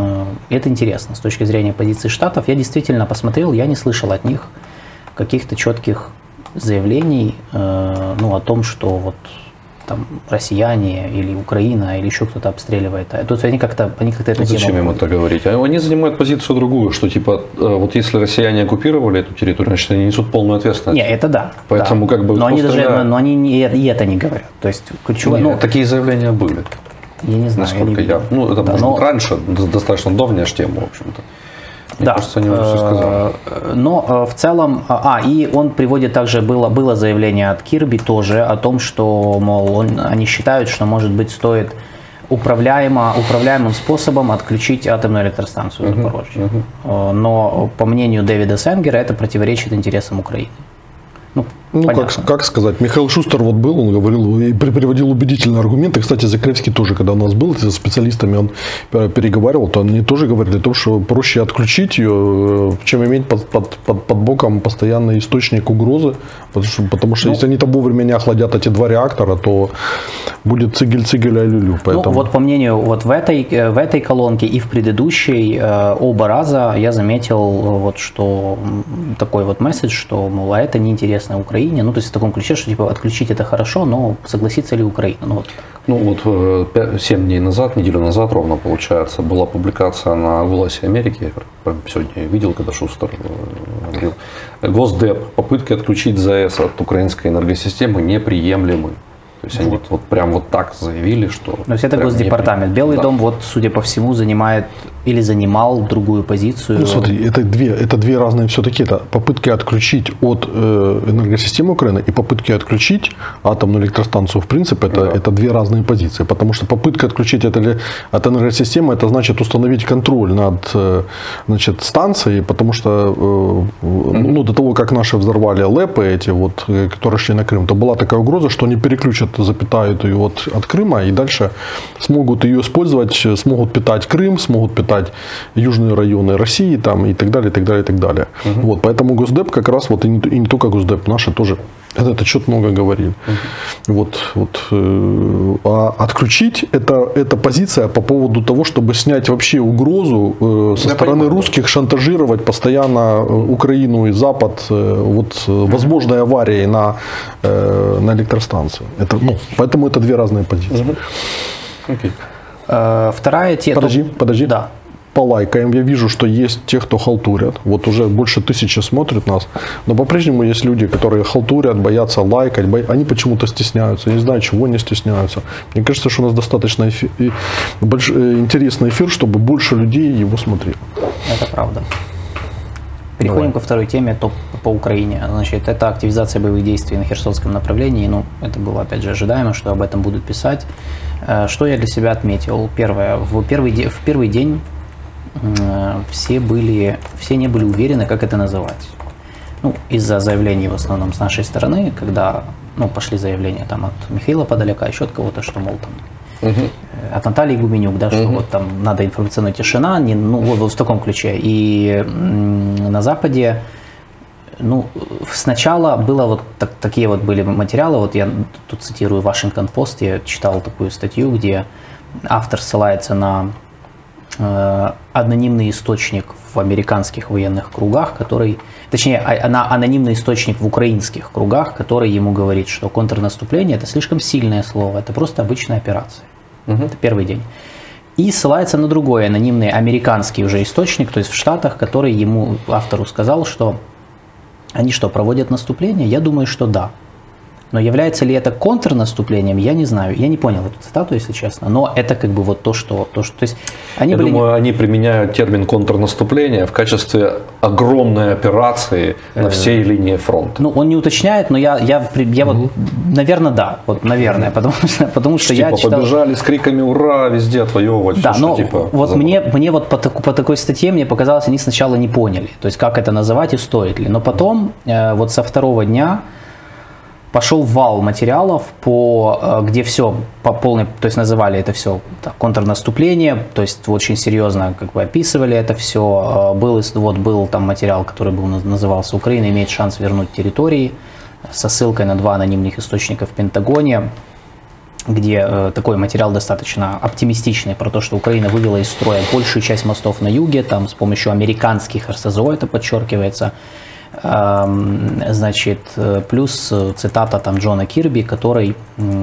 Это интересно с точки зрения позиции Штатов. Я действительно посмотрел, я не слышал от них каких-то четких заявлений, ну, о том, что вот там россияне или Украина или еще кто-то обстреливает. Тут они как-то, они как-то это Зачем им это говорить? Они занимают позицию другую, что типа вот если россияне оккупировали эту территорию, значит они несут полную ответственность. Не, это да. Поэтому да. как бы. Но они даже, но, но они не, и это не говорят. То есть ключевое. Ну, такие заявления были. Я не знаю. Насколько я, я ну это да, может но... быть раньше, достаточно давняя тема, в общем-то. Мне да. кажется, они уже все сказали. Но в целом, а, и он приводит также, было, было заявление от Кирби тоже о том, что, мол, он, они считают, что, может быть, стоит управляемо, управляемым способом отключить атомную электростанцию в Запорожье. Uh-huh, uh-huh. Но, по мнению Дэвида Сенгера, это противоречит интересам Украины. Ну, ну как, как сказать, Михаил Шустер вот был, он говорил и приводил убедительные аргументы. Кстати, Закревский тоже, когда у нас был, со специалистами он переговаривал, то они тоже говорили о том, что проще отключить ее, чем иметь под, под, под, под боком постоянный источник угрозы. Потому что, потому что ну, если они там вовремя не охладят эти два реактора, то будет цигель-цигель ай-лю-лю. Ну, вот по мнению, вот в этой, в этой колонке и в предыдущей оба раза я заметил, вот, что такой вот месседж, что, мол, а это неинтересно Украине. Ну, то есть в таком ключе, что типа отключить это хорошо, но согласится ли Украина? Ну вот, ну, вот семь дней назад, неделю назад ровно, получается, была публикация на «Голосе Америки». Я сегодня видел, когда Шустер говорил. Госдеп. Попытки отключить ЗАЭС от украинской энергосистемы неприемлемы. То есть вот. Они вот прям вот так заявили, что... То есть это Госдепартамент. Белый да. дом, вот, судя по всему, занимает или занимал другую позицию. Ну смотри, это две, это две разные все-таки. Это попытки отключить от э, энергосистемы Украины и попытки отключить атомную электростанцию. В принципе, это, да. это две разные позиции. Потому что попытка отключить это, от энергосистемы, это значит установить контроль над э, значит, станцией. Потому что э, mm-hmm. ну, до того, как наши взорвали ЛЭПы, эти вот, которые шли на Крым, то была такая угроза, что они переключат запитают ее от, от Крыма и дальше смогут ее использовать, смогут питать Крым, смогут питать считать южные районы России там, и так далее, и так далее, и так далее. Угу. Вот, поэтому Госдеп как раз, вот, и, не, и не только Госдеп, наши тоже этот отчет много говорит. Угу. Вот, вот, э, а отключить это, это позиция по поводу того, чтобы снять вообще угрозу э, со Я стороны понимаю. русских, шантажировать постоянно Украину и Запад э, вот, возможной аварией на, э, на электростанции. Это, ну, поэтому это две разные позиции. Угу. Okay. Uh, вторая тема. Подожди, подожди. Да. По лайкаем я вижу, что есть те, кто халтурят. Вот уже больше тысячи смотрят нас. Но по-прежнему есть люди, которые халтурят, боятся лайкать. Бо... Они почему-то стесняются. Я не знаю, чего они стесняются. Мне кажется, что у нас достаточно эфи... больш... интересный эфир, чтобы больше людей его смотрели. Это правда. Переходим Давай. ко второй теме, топ по Украине. Значит, это активизация боевых действий на Херсонском направлении. Ну, это было, опять же, ожидаемо, что об этом будут писать. Что я для себя отметил? Первое. В первый, де... в первый день все, были, все не были уверены, как это называть. Ну, из-за заявлений в основном с нашей стороны, когда ну, пошли заявления там, от Михаила Подоляка, еще от кого-то, что, мол, там, угу. от Натальи Гуменюк, да, что угу. вот там надо информационная тишина, не, ну, вот, вот в таком ключе. И м, на Западе, ну, сначала было вот так, такие вот были материалы, вот я тут цитирую Вашингтон-Пост, я читал такую статью, где автор ссылается на анонимный источник в американских военных кругах, который, точнее, на анонимный источник в украинских кругах, который ему говорит, что контрнаступление – это слишком сильное слово, это просто обычная операция. Угу. Это первый день. И ссылается на другой анонимный американский уже источник, то есть в Штатах, который ему, автору, сказал, что они что, проводят наступление? Я думаю, что да. Но является ли это контрнаступлением, я не знаю. Я не понял эту цитату, если честно. Но это как бы вот то, что... То, что то есть они я были... думаю, они применяют термин контрнаступление в качестве огромной операции на всей линии фронта. Ну, он не уточняет, но я, я, я угу. вот, наверное, да. Вот, наверное, потому что, потому что типа я читал... побежали с криками «Ура!» везде отвоевывать. Да, все, но что, типа, вот мне, мне вот по, по такой статье, мне показалось, они сначала не поняли. То есть, как это называть и стоит ли. Но потом, э, вот со второго дня, пошел вал материалов, по, где все по полной, то есть называли это все так, контрнаступление, то есть очень серьезно как бы описывали это все. Был, вот, был там материал, который был, назывался «Украина имеет шанс вернуть территории», со ссылкой на два анонимных источника в Пентагоне, где э, такой материал достаточно оптимистичный про то, что Украина вывела из строя большую часть мостов на юге, там с помощью американских эр эс зэ о это подчеркивается. Значит, плюс цитата там Джона Кирби, который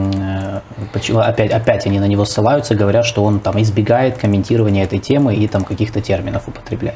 опять, опять они на него ссылаются, говорят, что он там избегает комментирования этой темы и там каких-то терминов употреблять.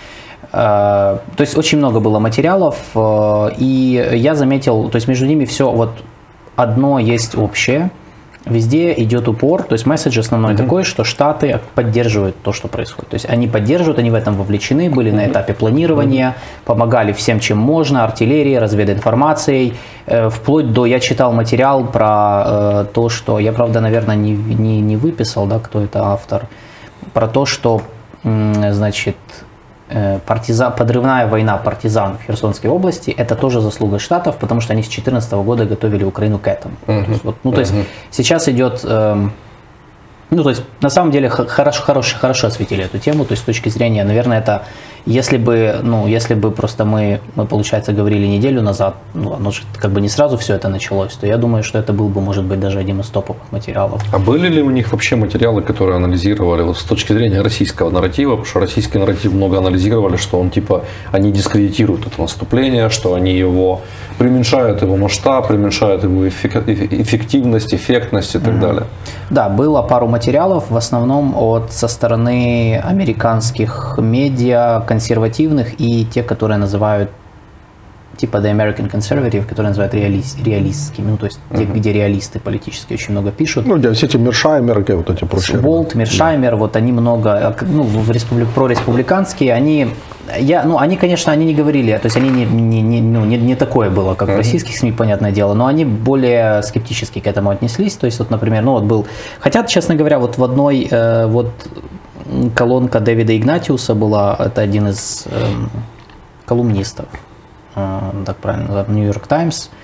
То есть очень много было материалов, и я заметил, то есть между ними все вот одно есть общее. Везде идет упор, то есть месседж основной uh-huh. такой, что Штаты поддерживают то, что происходит. То есть они поддерживают, они в этом вовлечены, были uh-huh. на этапе планирования, uh-huh. помогали всем, чем можно, артиллерией, развединформацией, э, вплоть до, я читал материал про э, то, что, я, правда, наверное, не, не, не выписал, да, кто это автор, про то, что, э, значит, партизан, подрывная война партизан в Херсонской области, это тоже заслуга Штатов, потому что они с две тысячи четырнадцатого года готовили Украину к этому. Uh-huh. То есть, вот, ну, uh-huh. то есть сейчас идет, эм, ну то есть на самом деле хорошо, хорошо, хорошо осветили эту тему, то есть с точки зрения, наверное, это если бы, ну, если бы просто мы, мы, получается, говорили неделю назад, ну, оно же как бы не сразу все это началось, то я думаю, что это был бы, может быть, даже один из топовых материалов. А были ли у них вообще материалы, которые анализировали вот с точки зрения российского нарратива, потому что российский нарратив много анализировали, что он типа, они дискредитируют это наступление, что они его преуменьшают его масштаб, преуменьшают его эффективность, эффектность и так mm-hmm. далее. Да, было пару материалов, в основном от со стороны американских медиа, консервативных и те, которые называют типа The American Conservative, которые называют реалист, реалистскими, ну то есть uh-huh. те, где реалисты политические очень много пишут. Ну, где все эти Мершаймеры, вот эти прочие. Болт, Мершаймер, да. вот они много, ну, в республик, прореспубликанские, они, я, ну, они, конечно, они не говорили, то есть они не, не, не, ну, не, не такое было, как uh-huh. в российских СМИ, понятное дело, но они более скептически к этому отнеслись, то есть вот, например, ну вот был, хотя, честно говоря, вот в одной, э, вот колонка Дэвида Игнатиуса была, это один из э, колумнистов, так правильно, New York Times,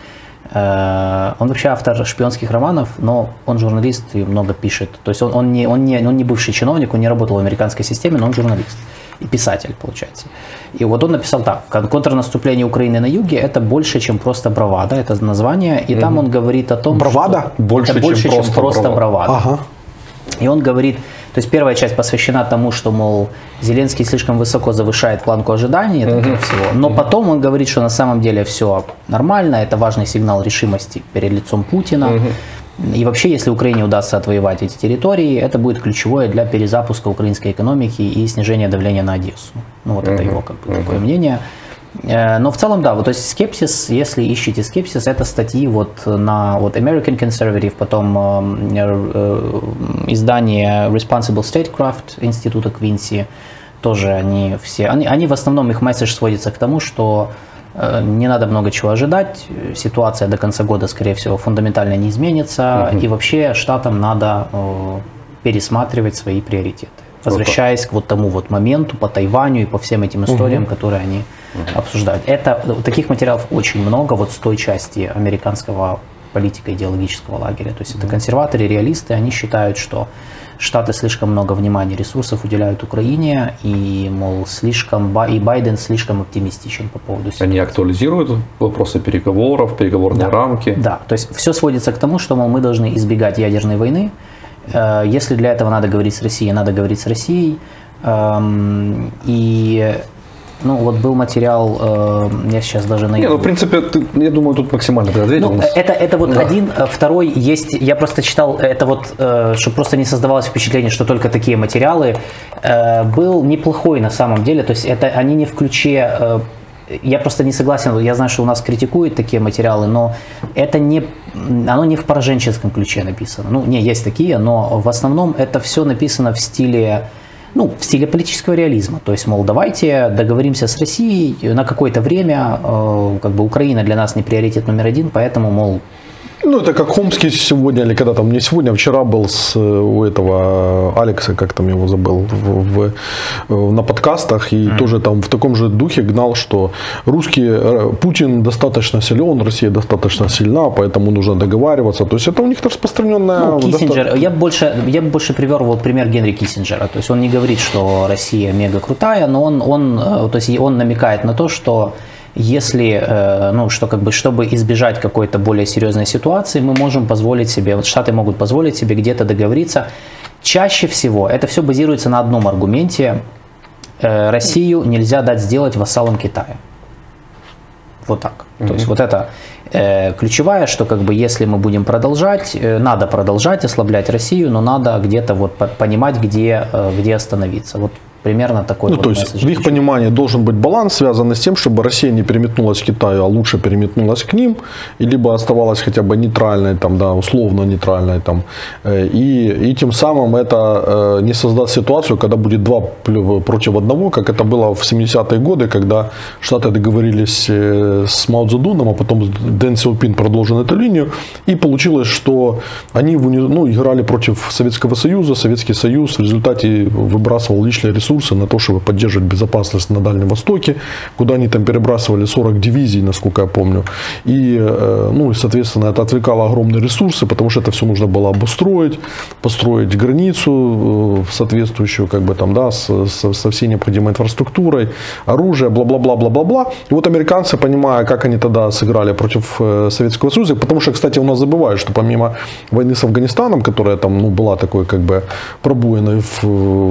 Он вообще автор шпионских романов, но он журналист и много пишет. То есть он, он, не, он, не, он не бывший чиновник, он не работал в американской системе, но он журналист и писатель, получается. И вот он написал так: контрнаступление Украины на юге – это больше, чем просто бравада, это название. И mm-hmm. там он говорит о том, бравада? что больше, это больше, чем, чем просто, просто бравада. Ага. И он говорит, то есть первая часть посвящена тому, что, мол, Зеленский слишком высоко завышает планку ожиданий от этого всего. Но потом он говорит, что на самом деле все нормально, это важный сигнал решимости перед лицом Путина. И вообще, если Украине удастся отвоевать эти территории, это будет ключевое для перезапуска украинской экономики и снижения давления на Одессу. Ну вот это его как бы такое мнение. Но в целом, да, вот, то есть скепсис, если ищете скепсис, это статьи вот на вот American Conservative, потом э, э, издание Responsible Statecraft Института Квинси, тоже они все, они, они в основном, их месседж сводится к тому, что э, не надо много чего ожидать, ситуация до конца года, скорее всего, фундаментально не изменится, mm-hmm. и вообще штатам надо э, пересматривать свои приоритеты. Возвращаясь к вот тому вот моменту по Тайваню и по всем этим историям, угу. которые они угу. обсуждают. Это, таких материалов очень много вот с той части американского политико-идеологического лагеря. То есть это консерваторы, реалисты, они считают, что Штаты слишком много внимания, ресурсов уделяют Украине, и, мол, слишком, и Байден слишком оптимистичен по поводу ситуации. Они актуализируют вопросы переговоров, переговорные да. рамки. Да, то есть все сводится к тому, что, мол, мы должны избегать ядерной войны. Если для этого надо говорить с Россией, надо говорить с Россией. И ну, вот был материал, я сейчас даже найду. Не, ну, в принципе, ты, я думаю, тут максимально ты ответил. Ну, это, это вот да. один, второй есть, я просто читал, это вот, чтобы просто не создавалось впечатление, что только такие материалы, был неплохой на самом деле, то есть это они не в ключе. Я просто не согласен, я знаю, что у нас критикуют такие материалы, но это не, оно не в пораженческом ключе написано. Ну, не, есть такие, но в основном это все написано в стиле, ну, в стиле политического реализма. То есть, мол, давайте договоримся с Россией на какое-то время, э, как бы Украина для нас не приоритет номер один, поэтому, мол... Ну, это как Хомский сегодня, или когда там, не сегодня, а вчера был с, у этого Алекса, как там его забыл, в, в, на подкастах, и mm. тоже там в таком же духе гнал, что русские, Путин достаточно силен, Россия достаточно сильна, поэтому нужно договариваться. То есть это у них распространенная... Ну, Киссинджер, доста... я бы больше, я бы больше привел вот пример Генри Киссинджера. То есть он не говорит, что Россия мега крутая, но он, он, то есть он намекает на то, что если, ну, что как бы, чтобы избежать какой-то более серьезной ситуации, мы можем позволить себе, вот Штаты могут позволить себе где-то договориться. Чаще всего это все базируется на одном аргументе: Россию нельзя дать сделать вассалом Китая. Вот так. Mm-hmm. То есть вот это э, ключевое, что как бы если мы будем продолжать, э, надо продолжать ослаблять Россию, но надо где-то вот понимать, где, э, где остановиться. Вот примерно такой ну, вот то есть месседж. В их понимании должен быть баланс, связанный с тем, чтобы Россия не переметнулась к Китаю, а лучше переметнулась к ним, и либо оставалась хотя бы нейтральной, там, да, условно нейтральной. Там, и, и тем самым это не создаст ситуацию, когда будет два против одного, как это было в семидесятые годы, когда Штаты договорились с Мао Цзэдуном, а потом Дэн Сяопин продолжил эту линию, и получилось, что они ну, играли против Советского Союза, Советский Союз в результате выбрасывал лишние ресурсы на то, чтобы поддерживать безопасность на Дальнем Востоке, куда они там перебрасывали сорок дивизий, насколько я помню. И, ну, и соответственно, это отвлекало огромные ресурсы, потому что это все нужно было обустроить, построить границу соответствующую, как бы там, да, с, с, со всей необходимой инфраструктурой, оружие, бла-бла-бла-бла-бла-бла. И вот американцы, понимая, как они тогда сыграли против Советского Союза, потому что, кстати, у нас забывают, что помимо войны с Афганистаном, которая там, ну, была такой, как бы, пробоиной в,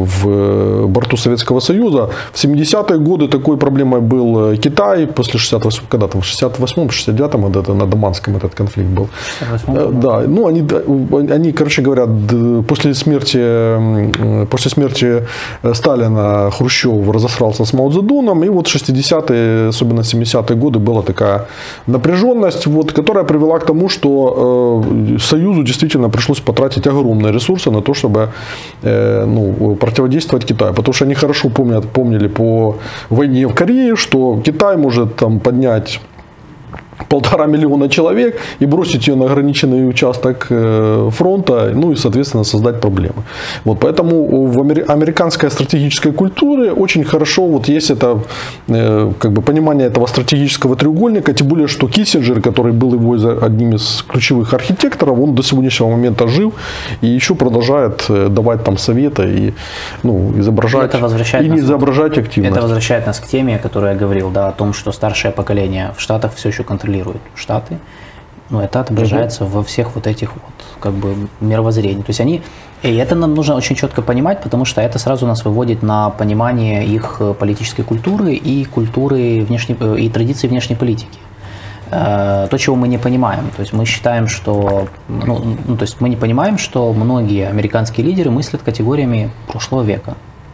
в борту Советского Союза, в семидесятые годы такой проблемой был Китай, после шестьдесят восьмого, когда там, в шестьдесят восьмом, шестьдесят девятом, вот это, на Даманском этот конфликт был. Да, ну, они, они, короче говоря, после смерти, после смерти Сталина Хрущев разосрался с Мао Цзэдуном, и вот шестидесятые, особенно семидесятые годы была такая напряженность, вот, которая привела к тому, что э, Союзу действительно пришлось потратить огромные ресурсы на то, чтобы э, ну, противодействовать Китаю, потому что они хорошо помнят, помнили по войне в Корее, что Китай может там поднять полтора миллиона человек и бросить ее на ограниченный участок фронта, ну и, соответственно, создать проблемы. Вот поэтому в американской стратегической культуре очень хорошо вот есть это как бы понимание этого стратегического треугольника, тем более, что Киссинджер, который был его одним из ключевых архитекторов, он до сегодняшнего момента жив и еще продолжает давать там советы и ну, изображать и, и не изображать активность. Это возвращает нас к теме, о которой я говорил, да, о том, что старшее поколение в Штатах все еще контролирует Штаты, но это отображается угу. во всех вот этих вот как бы мировоззрениях. То есть они, и это нам нужно очень четко понимать, потому что это сразу нас выводит на понимание их политической культуры и культуры внешней, и традиций внешней политики. То, чего мы не понимаем. То есть мы считаем, что, ну, ну, то есть мы не понимаем, что многие американские лидеры мыслят категориями прошлого века.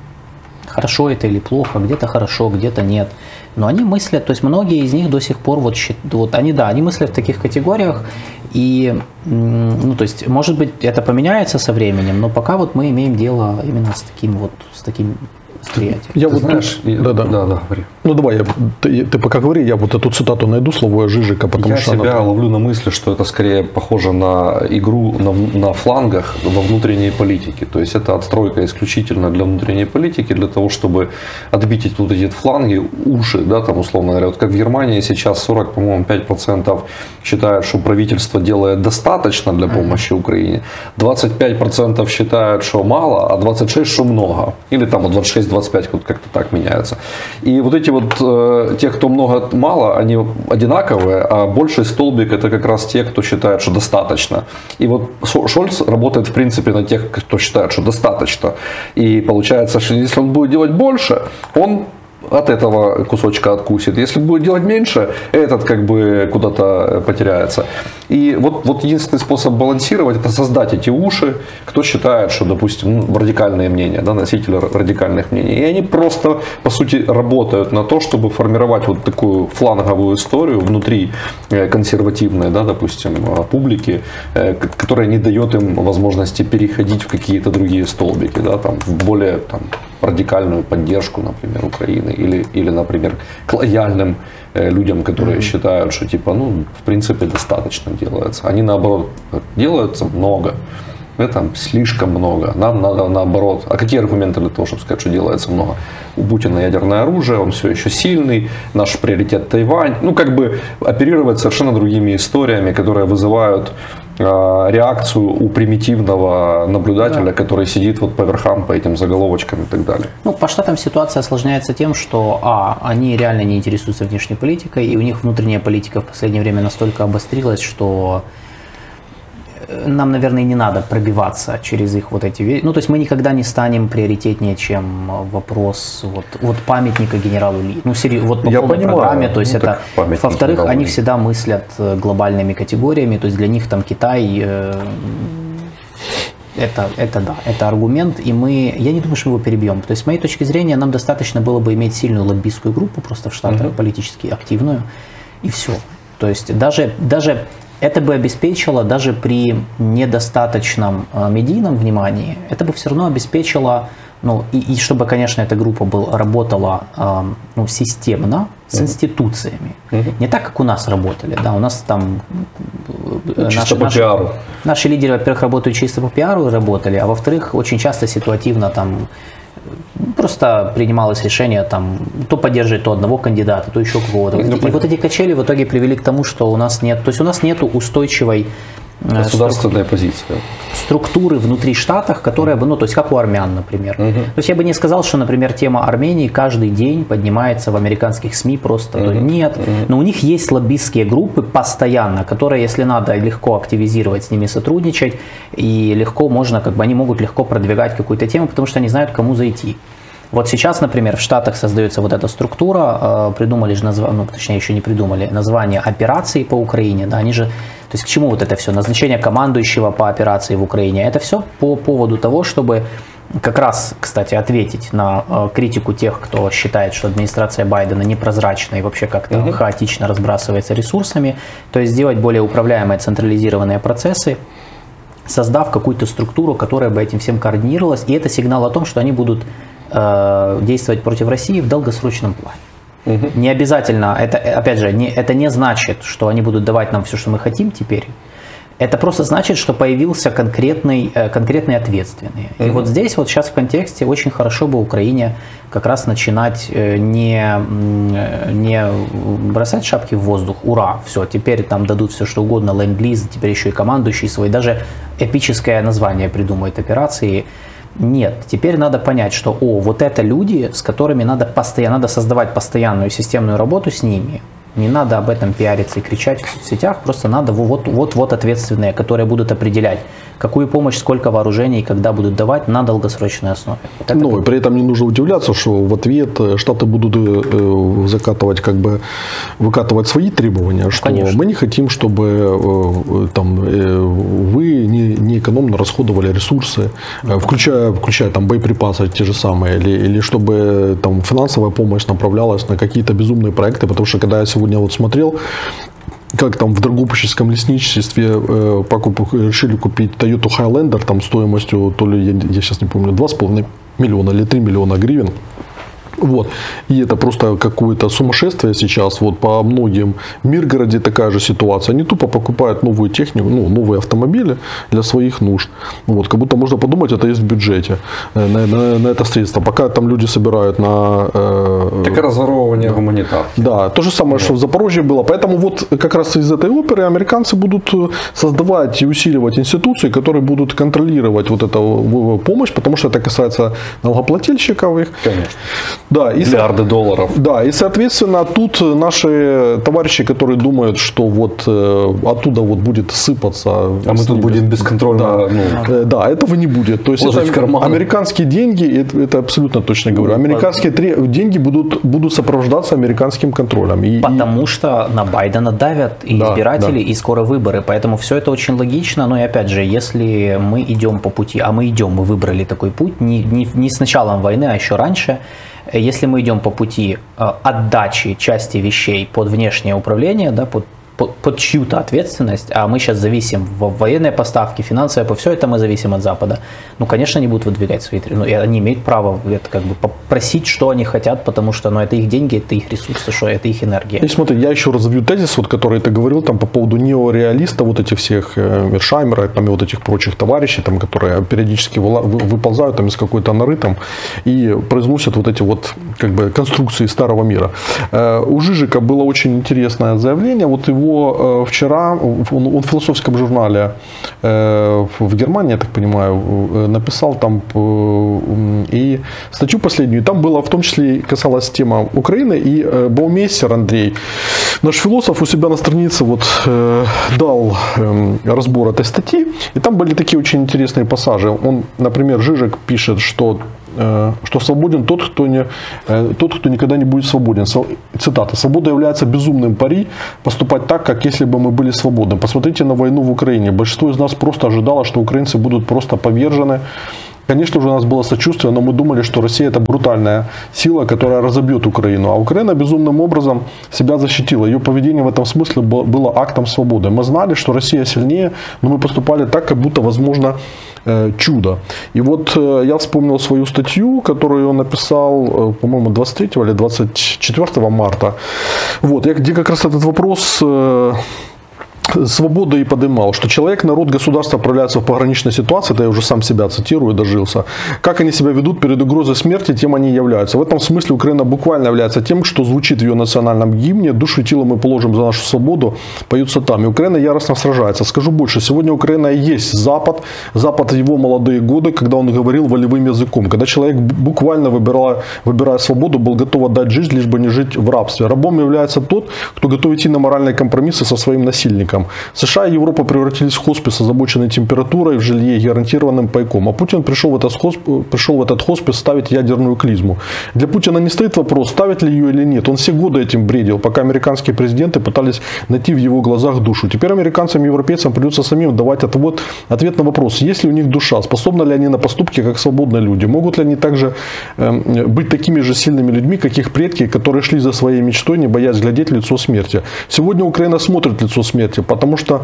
Хорошо это или плохо, где-то хорошо, где-то нет. Но они мыслят, то есть многие из них до сих пор, вот, вот они, да, они мыслят в таких категориях, и, ну, то есть, может быть, это поменяется со временем, но пока вот мы имеем дело именно с таким вот, с таким восприятием. Я ты вот знаешь, я, да, да, да, да, говори. Ну давай, я, ты, ты пока говори, я вот эту цитату найду, слово Жижика, потому я что себя она... ловлю на мысли, что это скорее похоже на игру на, на флангах во внутренней политике. То есть это отстройка исключительно для внутренней политики, для того, чтобы отбить вот эти фланги, уши, да, там условно говоря. Вот как в Германии сейчас сорок, по-моему, пять процентов считают, что правительство делает достаточно для помощи Украине, двадцать пять процентов считают, что мало, а двадцать шесть процентов, что много. Или там вот двадцать шесть двадцать пять, вот как-то так меняется. И вот эти вот э, те, кто много-мало, они одинаковые, а больший столбик это как раз те, кто считает, что достаточно. И вот Шольц работает в принципе на тех, кто считает, что достаточно. И получается, что если он будет делать больше, он от этого кусочка откусит. Если будет делать меньше, этот как бы куда-то потеряется. И вот, вот единственный способ балансировать, это создать эти уши, кто считает, что, допустим, ну, радикальные мнения, да, носители радикальных мнений. И они просто, по сути, работают на то, чтобы формировать вот такую фланговую историю внутри консервативной, да, допустим, публики, которая не дает им возможности переходить в какие-то другие столбики, да, там, в более там, радикальную поддержку, например, Украины, или, или например, к лояльным э, людям, которые mm-hmm. считают, что типа, ну, в принципе, достаточно делается. Они наоборот, делается много, это слишком много, нам надо наоборот. А какие аргументы для того, чтобы сказать, что делается много? У Путина ядерное оружие, он все еще сильный, наш приоритет Тайвань. Ну, как бы оперировать совершенно другими историями, которые вызывают реакцию у примитивного наблюдателя, да. который сидит вот по верхам, по этим заголовочкам и так далее. Ну, по Штатам ситуация осложняется тем, что, а, они реально не интересуются внешней политикой, и у них внутренняя политика в последнее время настолько обострилась, что нам, наверное, не надо пробиваться через их вот эти вещи. Ну, то есть мы никогда не станем приоритетнее, чем вопрос вот, вот памятника генералу Ли. Ну, серьезно, вот по Я полной понимаю. программе. То есть ну, это, во-вторых, они всегда мыслят глобальными категориями. То есть для них там Китай, э, это, это да, это аргумент. И мы, я не думаю, что мы его перебьем. То есть с моей точки зрения, нам достаточно было бы иметь сильную лоббистскую группу просто в Штатах, mm-hmm. политически активную, и все. То есть даже, даже это бы обеспечило, даже при недостаточном э, медийном внимании, это бы все равно обеспечило, ну, и, и чтобы, конечно, эта группа был, работала э, ну, системно, с mm-hmm. институциями. Mm-hmm. Не так, как у нас работали. Да, у нас там э, чисто наши, по пиару. Наши, наши лидеры, во-первых, работают чисто по пиару, работали, а во-вторых, очень часто ситуативно там просто принималось решение там, то поддерживать то одного кандидата, то еще кого-то. Ну, и вот эти качели в итоге привели к тому, что у нас нет, то есть у нас нет устойчивой государственная позиция. Структуры внутри Штатов, которая бы, ну, то есть как у армян, например. Угу. То есть я бы не сказал, что, например, тема Армении каждый день поднимается в американских СМИ просто. Угу. Нет. Угу. Но у них есть лоббистские группы постоянно, которые, если надо, легко активизировать, с ними сотрудничать, и легко можно, как бы они могут легко продвигать какую-то тему, потому что они знают, к кому зайти. Вот сейчас, например, в Штатах создается вот эта структура, придумали же название, ну, точнее, еще не придумали, название операции по Украине, да, они же, то есть к чему вот это все, назначение командующего по операции в Украине, это все по поводу того, чтобы как раз, кстати, ответить на э, критику тех, кто считает, что администрация Байдена непрозрачна и вообще как-то mm-hmm. хаотично разбрасывается ресурсами, то есть сделать более управляемые централизированные процессы, создав какую-то структуру, которая бы этим всем координировалась, и это сигнал о том, что они будут действовать против России в долгосрочном плане. Угу. Не обязательно, это, опять же, не, это не значит, что они будут давать нам все, что мы хотим теперь. Это просто значит, что появился конкретный, конкретные ответственные. Mm-hmm. И вот здесь вот сейчас в контексте очень хорошо бы Украине как раз начинать не, не бросать шапки в воздух, ура, все, теперь там дадут все что угодно, ленд-лиз, теперь еще и командующий свой, даже эпическое название придумает операции. Нет, теперь надо понять, что о, вот это люди, с которыми надо постоянно, надо создавать постоянную системную работу с ними. Не надо об этом пиариться и кричать в соцсетях, просто надо вот, вот, вот ответственные, которые будут определять, какую помощь, сколько вооружений, когда будут давать на долгосрочной основе. Вот это ну, будет. И при этом не нужно удивляться, что в ответ Штаты будут э, закатывать, как бы, выкатывать свои требования, что Конечно. мы не хотим, чтобы э, там, э, вы не, не экономно расходовали ресурсы, э, включая, включая там, боеприпасы те же самые, или, или чтобы там, финансовая помощь направлялась на какие-то безумные проекты, потому что когда я сегодня вот смотрел, как там в Драгобычском лесничестве э, покуп, решили купить Toyota Highlander там стоимостью, то ли, я, я сейчас не помню, два с половиной миллиона или три миллиона гривен. Вот. И это просто какое-то сумасшествие сейчас. Вот по многим в Миргороде такая же ситуация. Они тупо покупают новую технику, ну, новые автомобили для своих нужд. Вот. Как будто можно подумать, это есть в бюджете на, на, на это средство. Пока там люди собирают на... Э, так и разворовывание да. гуманитарки. Да, то же самое, да. что в Запорожье было. Поэтому вот как раз из этой оперы американцы будут создавать и усиливать институции, которые будут контролировать вот эту помощь, потому что это касается налогоплательщиков их. Конечно. Да, и, миллиарды долларов. Да, и соответственно тут наши товарищи, которые думают, что вот э, оттуда вот будет сыпаться. А мы тут будем бесконтрольно. Да, ну, да, этого не будет. То есть это в карман. Американские деньги, это, это абсолютно точно говорю. Американские тре- деньги будут, будут сопровождаться американским контролем. И, Потому и... что на Байдена давят и да, избиратели, да. и скоро выборы. Поэтому все это очень логично. Но и опять же, если мы идем по пути, а мы идем, мы выбрали такой путь, не, не, не с началом войны, а еще раньше. Если мы идем по пути отдачи части вещей под внешнее управление, да, под, под, под чью-то ответственность, а мы сейчас зависим в военные поставки, финансовые, по все это мы зависим от Запада, ну, конечно, они будут выдвигать свои требования. Ну, и они имеют право это, как бы, попросить, что они хотят, потому что ну, это их деньги, это их ресурсы, что это их энергия. И смотри, я еще разовью тезис, вот, который ты говорил там, по поводу неореалиста, вот этих всех э, Мершаймера там, и вот этих прочих товарищей, там, которые периодически выла- выползают там, из какой-то норы там, и произносят вот эти вот как бы, конструкции старого мира. Э, у Жижика было очень интересное заявление, вот его э, вчера, он, он в философском журнале э, в Германии, я так понимаю, э, написал там э, и статью последнюю, и там было в том числе касалась тема Украины, и э, Баумейстер Андрей, наш философ, у себя на странице вот э, дал э, разбор этой статьи, и там были такие очень интересные пассажи. Он, например, Жижик пишет, что что свободен тот, кто, не, тот, кто никогда не будет свободен. Цитата. «Свобода является безумным пари поступать так, как если бы мы были свободны. Посмотрите на войну в Украине. Большинство из нас просто ожидало, что украинцы будут просто повержены. Конечно же, у нас было сочувствие, но мы думали, что Россия – это брутальная сила, которая разобьет Украину. А Украина безумным образом себя защитила. Ее поведение в этом смысле было актом свободы. Мы знали, что Россия сильнее, но мы поступали так, как будто возможно чудо». И вот я вспомнил свою статью, которую он написал, по-моему, двадцать третьего или двадцать четвёртого марта, вот, где как раз этот вопрос свободы и поднимал, что человек, народ, государство отправляются в пограничной ситуации, это я уже сам себя цитирую, дожился. Как они себя ведут перед угрозой смерти, тем они являются. В этом смысле Украина буквально является тем, что звучит в ее национальном гимне. Душу и тело мы положим за нашу свободу, поются там. И Украина яростно сражается. Скажу больше, сегодня Украина и есть Запад, Запад его молодые годы, когда он говорил волевым языком. Когда человек буквально, выбирая, выбирая свободу, был готов отдать жизнь, лишь бы не жить в рабстве. Рабом является тот, кто готов идти на моральные компромиссы со своим насильником. США и Европа превратились в хоспис, озабоченный температурой в жилье, гарантированным пайком. А Путин пришел в, этот хоспис, пришел в этот хоспис ставить ядерную клизму. Для Путина не стоит вопрос, ставить ли ее или нет. Он все годы этим бредил, пока американские президенты пытались найти в его глазах душу. Теперь американцам и европейцам придется самим давать ответ, ответ на вопрос, есть ли у них душа, способны ли они на поступки, как свободные люди. Могут ли они также э, быть такими же сильными людьми, как их предки, которые шли за своей мечтой, не боясь глядеть в лицо смерти. Сегодня Украина смотрит в лицо смерти. полностью, потому что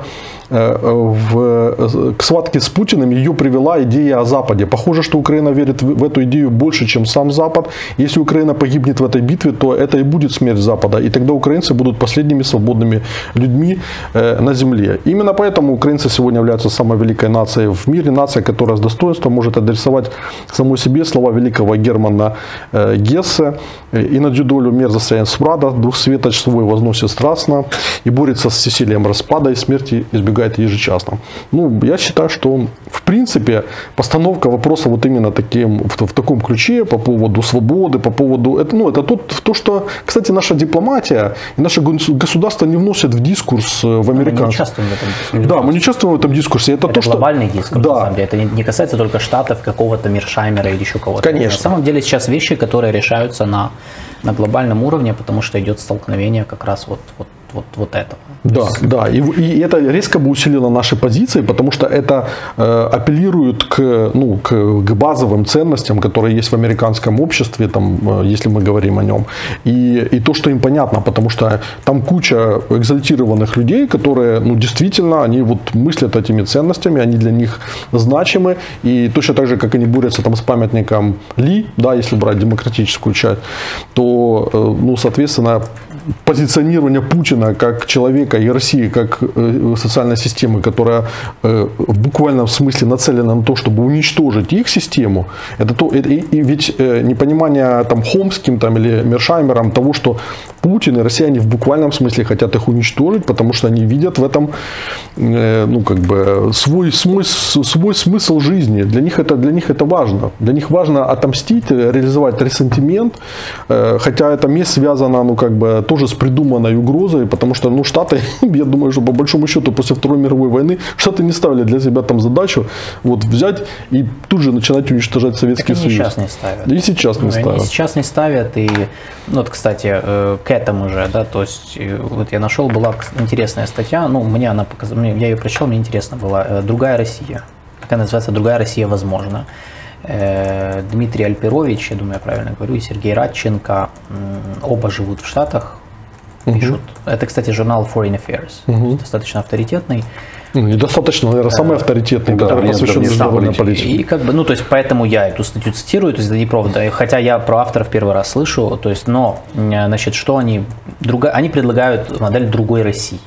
в, к схватке с Путиным ее привела идея о Западе. Похоже, что Украина верит в, в эту идею больше, чем сам Запад. Если Украина погибнет в этой битве, то это и будет смерть Запада. И тогда украинцы будут последними свободными людьми э, на земле. Именно поэтому украинцы сегодня являются самой великой нацией в мире. Нация, которая с достоинством может адресовать самой себе слова великого Германа э, Гессе. «И на дюдолю мерзостя смрада, дух светоч свой возносит страстно, и борется с всесилием распада, и смерти избегает ежечасно». Ну, я считаю, что в принципе постановка вопроса вот именно таким, в, в таком ключе по поводу свободы, по поводу, это, ну, это то, то, что, кстати, наша дипломатия и наше государство не вносят в дискурс в американский. Мы не участвуем в этом дискурсе. Да, мы не участвуем в этом дискурсе. Это, это то, что... глобальный дискурс, да. на самом деле. Это не, не касается только Штатов, какого-то Миршаймера или еще кого-то. Конечно. На самом деле сейчас вещи, которые решаются на, на глобальном уровне, потому что идет столкновение как раз вот, вот, вот, вот этого. Да, да, и, и это резко бы усилило наши позиции, потому что это э, апеллирует к, ну, к, к базовым ценностям, которые есть в американском обществе, там, э, если мы говорим о нем, и, и то, что им понятно, потому что там куча экзальтированных людей, которые, ну, действительно, они вот мыслят этими ценностями, они для них значимы, и точно так же, как они борются там с памятником Ли, да, если брать демократическую часть, то, э, ну, соответственно, позиционирование Путина как человека и России как э, социальной системы, которая э, в буквальном смысле нацелена на то, чтобы уничтожить их систему, это то, и, и ведь э, непонимание там Хомским там, или Мершаймером того, что Путин и россияне в буквальном смысле хотят их уничтожить, потому что они видят в этом э, ну, как бы свой, свой, свой смысл жизни. Для них, это, для них это важно. Для них важно отомстить, реализовать ресентимент, э, хотя это месть связана, ну, как бы, тоже с придуманной угрозой, потому что, ну, Штаты, я думаю, что по большому счету после Второй мировой войны Штаты не ставили для себя там задачу вот взять и тут же начинать уничтожать Советский так Союз. Сейчас не ставят. И сейчас не ну, ставят. Они сейчас не ставят. И вот, кстати, к этому же, да, то есть вот я нашел, была интересная статья, ну, мне она показала, я ее прочел, мне интересно было, «Другая Россия». Такая называется «Другая Россия возможна». Дмитрий Альпирович, я думаю, я правильно говорю, и Сергей Радченко, оба живут в Штатах, пишут. Угу. Это, кстати, журнал Foreign Affairs, угу. достаточно авторитетный. Недостаточно, наверное, самый авторитетный, который посвящен международной политике. И как бы, ну, то есть, поэтому я эту статью цитирую, то есть, это неправда. Хотя я про авторов первый раз слышу, то есть, но, значит, что они, друга, они предлагают модель другой России.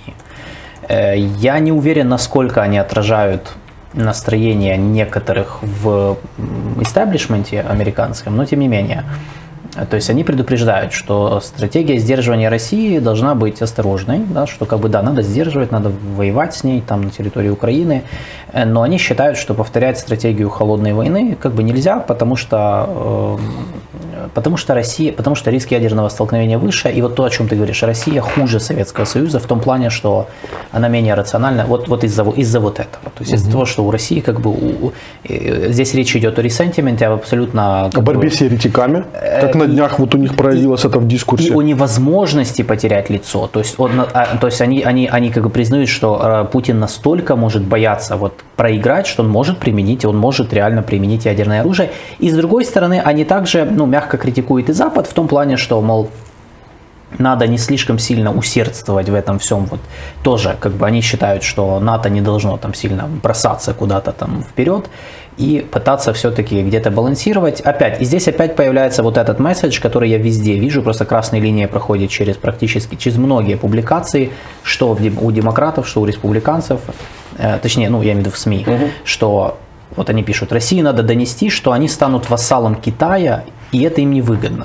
Я не уверен, насколько они отражают настроение некоторых в истеблишменте американском, но тем не менее. То есть они предупреждают, что стратегия сдерживания России должна быть осторожной, да, что как бы да, надо сдерживать, надо воевать с ней там на территории Украины, но они считают, что повторять стратегию холодной войны как бы нельзя, потому что, э, потому что Россия, потому что риск ядерного столкновения выше, и вот то, о чем ты говоришь, Россия хуже Советского Союза в том плане, что она менее рациональна, вот, вот из-за, из-за вот этого, то есть из-за угу. того, что у России как бы, у, у, здесь речь идет о ресентименте, а абсолютно... О борьбе с еретиками, как на днях вот у них проявилось и, это в дискурсе. И о невозможности потерять лицо. То есть, он, то есть они, они, они как бы признают, что Путин настолько может бояться вот проиграть, что он может применить, он может реально применить ядерное оружие. И с другой стороны, они также, ну, мягко критикуют и Запад в том плане, что, мол, надо не слишком сильно усердствовать в этом всем. Вот тоже, как бы они считают, что НАТО не должно там сильно бросаться куда-то там вперед и пытаться все-таки где-то балансировать. Опять, и здесь опять появляется вот этот месседж, который я везде вижу, просто красной линией проходит через практически, через многие публикации, что у демократов, что у республиканцев, э, точнее, ну, я имею в виду в СМИ, угу. что вот они пишут, России надо донести, что они станут вассалом Китая, и это им невыгодно.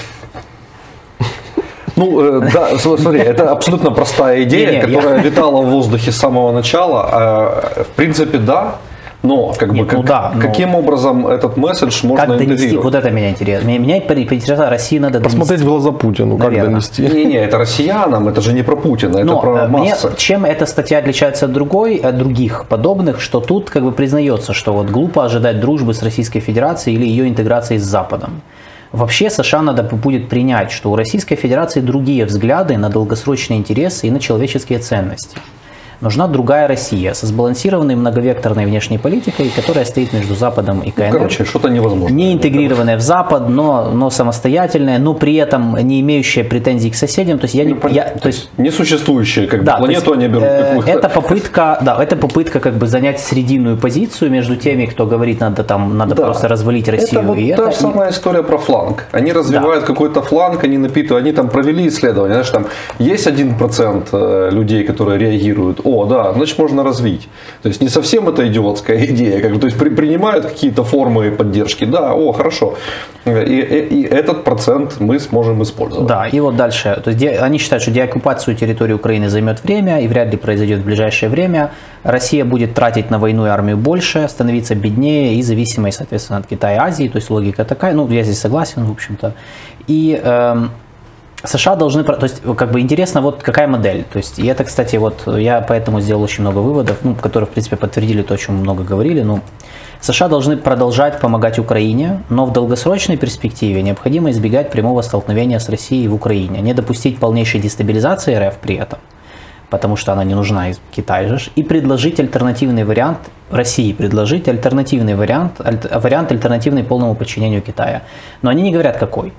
Ну, э, да, смотри, это абсолютно простая идея, не, не, которая я... витала в воздухе с самого начала. Э, в принципе, да. Но, как Нет, бы, ну, как, да, каким но... образом этот месседж можно как донести? Вот это меня интересует. Меня интересует, России надо донести. Посмотреть в глаза Путину, как Наверное. донести. Не-не, это россиянам, это же не про Путина, это но, про массы. Мне, чем эта статья отличается от другой, от других подобных, что тут как бы признается, что вот глупо ожидать дружбы с Российской Федерацией или ее интеграции с Западом. Вообще США надо будет принять, что у Российской Федерации другие взгляды на долгосрочные интересы и на человеческие ценности. Нужна другая Россия со сбалансированной многовекторной внешней политикой, которая стоит между Западом и КНР. Короче, что-то невозможно. Не интегрированная в Запад, но, но самостоятельная, но при этом не имеющая претензий к соседям. То есть я не, я, то есть, несуществующая, как бы, да, планету есть, они берут. Э, это попытка, да, это попытка как бы занять срединную позицию между теми, кто говорит, надо там, надо да. просто развалить Россию. Это вот и та это... же самая история про фланг. Они развивают да. какой-то фланг, они напитывают, они там провели исследование, знаешь, там есть один процент людей, которые реагируют. О, да, значит можно развить. То есть не совсем это идиотская идея, как бы, то есть при, принимают какие-то формы поддержки, да, о, хорошо. И, и, и этот процент мы сможем использовать. Да, и вот дальше. То есть де, они считают, что деоккупацию территории Украины займет время и вряд ли произойдет в ближайшее время. Россия будет тратить на войну и армию больше, становиться беднее и зависимой, соответственно, от Китая и Азии. То есть логика такая. Ну, я здесь согласен, в общем-то. И эм, США должны, то есть, как бы интересно, вот какая модель. То есть, и это, кстати, вот я поэтому сделал очень много выводов, ну, которые, в принципе, подтвердили то, о чем мы много говорили. Ну, США должны продолжать помогать Украине, но в долгосрочной перспективе необходимо избегать прямого столкновения с Россией в Украине, не допустить полнейшей дестабилизации РФ при этом, потому что она не нужна из Китая же, и предложить альтернативный вариант России, предложить альтернативный вариант, аль, вариант альтернативный полному подчинению Китая. Но они не говорят какой.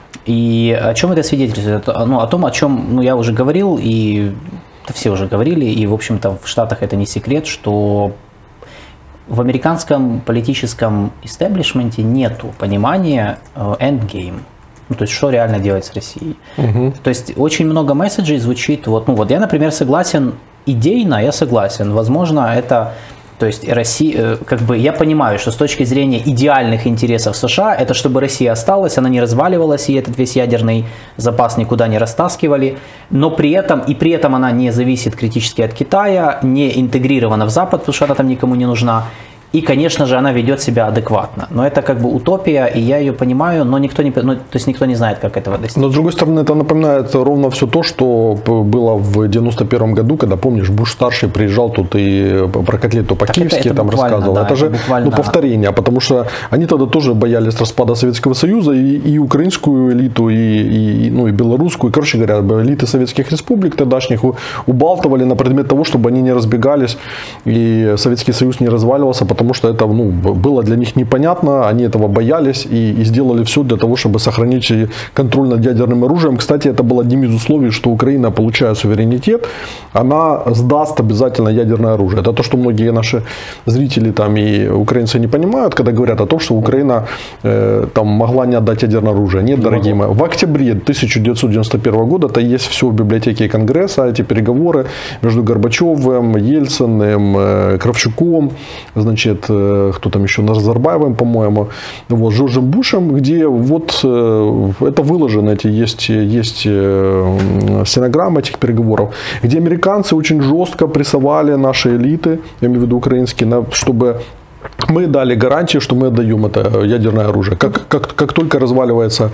И о чем это свидетельствует? Ну, о том, о чем ну, я уже говорил, и это все уже говорили, и, в общем-то, в Штатах это не секрет, что в американском политическом истеблишменте нету понимания endgame. Ну, то есть, что реально делать с Россией. Угу. То есть, очень много месседжей звучит. Вот, ну, вот я, например, согласен, идейно я согласен. Возможно, это... То есть, Россия, как бы, я понимаю, что с точки зрения идеальных интересов США, это чтобы Россия осталась, она не разваливалась, и этот весь ядерный запас никуда не растаскивали. Но при этом, и при этом она не зависит критически от Китая, не интегрирована в Запад, потому что она там никому не нужна. И, конечно же, она ведет себя адекватно. Но это как бы утопия, и я ее понимаю, но никто не, ну, то есть никто не знает, как этого достичь. Но, с другой стороны, это напоминает ровно все то, что было в девяносто первом году, когда, помнишь, Буш-старший приезжал тут и про котлету по-киевски там рассказывал. Да, это, это же ну, повторение, потому что они тогда тоже боялись распада Советского Союза, и, и украинскую элиту, и, и, ну, и белорусскую, и, короче говоря, элиты советских республик тогдашних убалтывали на предмет того, чтобы они не разбегались, и Советский Союз не разваливался, потому что это ну, было для них непонятно, они этого боялись и, и сделали все для того, чтобы сохранить контроль над ядерным оружием. Кстати, это было одним из условий, что Украина, получая суверенитет, она сдаст обязательно ядерное оружие. Это то, что многие наши зрители там, и украинцы не понимают, когда говорят о том, что Украина э, там, могла не отдать ядерное оружие. Нет, дорогие мои. В октябре тысяча девятьсот девяносто первого года это есть все в библиотеке Конгресса, эти переговоры между Горбачевым, Ельциным, э, Кравчуком, значит, кто там еще, Назарбаевым, по-моему, вот, Жоржем Бушем, где вот это выложено, эти есть, есть стенограммы этих переговоров, где американцы очень жестко прессовали наши элиты, я имею в виду украинские, чтобы мы дали гарантию, что мы отдаем это ядерное оружие. Как, как, как только разваливается,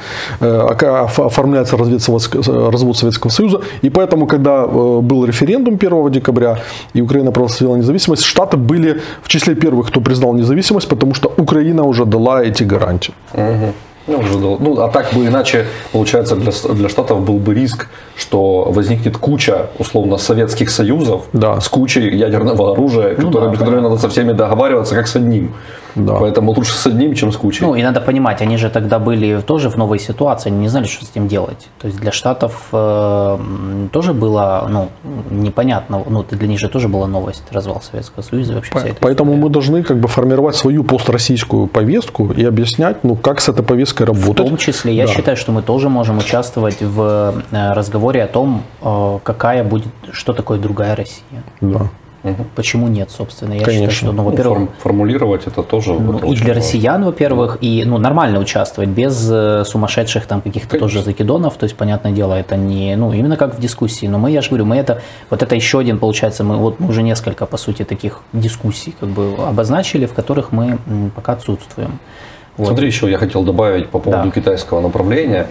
оформляется развод Советского Союза. И поэтому, когда был референдум первого декабря, и Украина провозгласила независимость, Штаты были в числе первых, кто признал независимость, потому что Украина уже дала эти гарантии. Угу. Ну, уже дал. Ну, а так бы иначе, получается, для, для Штатов был бы риск, что возникнет куча, условно, советских союзов да. с кучей ядерного оружия, ну, которые, да, которыми надо со всеми договариваться, как с одним. Да. Поэтому лучше с одним, чем с кучей. Ну, и надо понимать, они же тогда были тоже в новой ситуации, они не знали, что с этим делать. То есть для Штатов э, тоже было ну, непонятно, ну, для них же тоже была новость, развал Советского Союза. Вообще По, вся эта поэтому история. Мы должны как бы формировать свою построссийскую повестку и объяснять, ну, как с этой повесткой работать. В том числе, я да. считаю, что мы тоже можем участвовать в разговоре о том, какая будет, что такое другая Россия. Да. Угу. Почему нет, собственно? Я Конечно. считаю, что, ну, ну, во-первых, формулировать это тоже ну, и для россиян, во-первых, и ну, нормально участвовать без э, сумасшедших там каких-то тоже закидонов. То есть, понятное дело, это не, ну, именно как в дискуссии. Но мы, я же говорю, мы это, вот это еще один, получается, мы вот мы уже несколько, по сути, таких дискуссий как бы обозначили, в которых мы м, пока отсутствуем. Вот. Смотри, еще я хотел добавить по поводу да. китайского направления.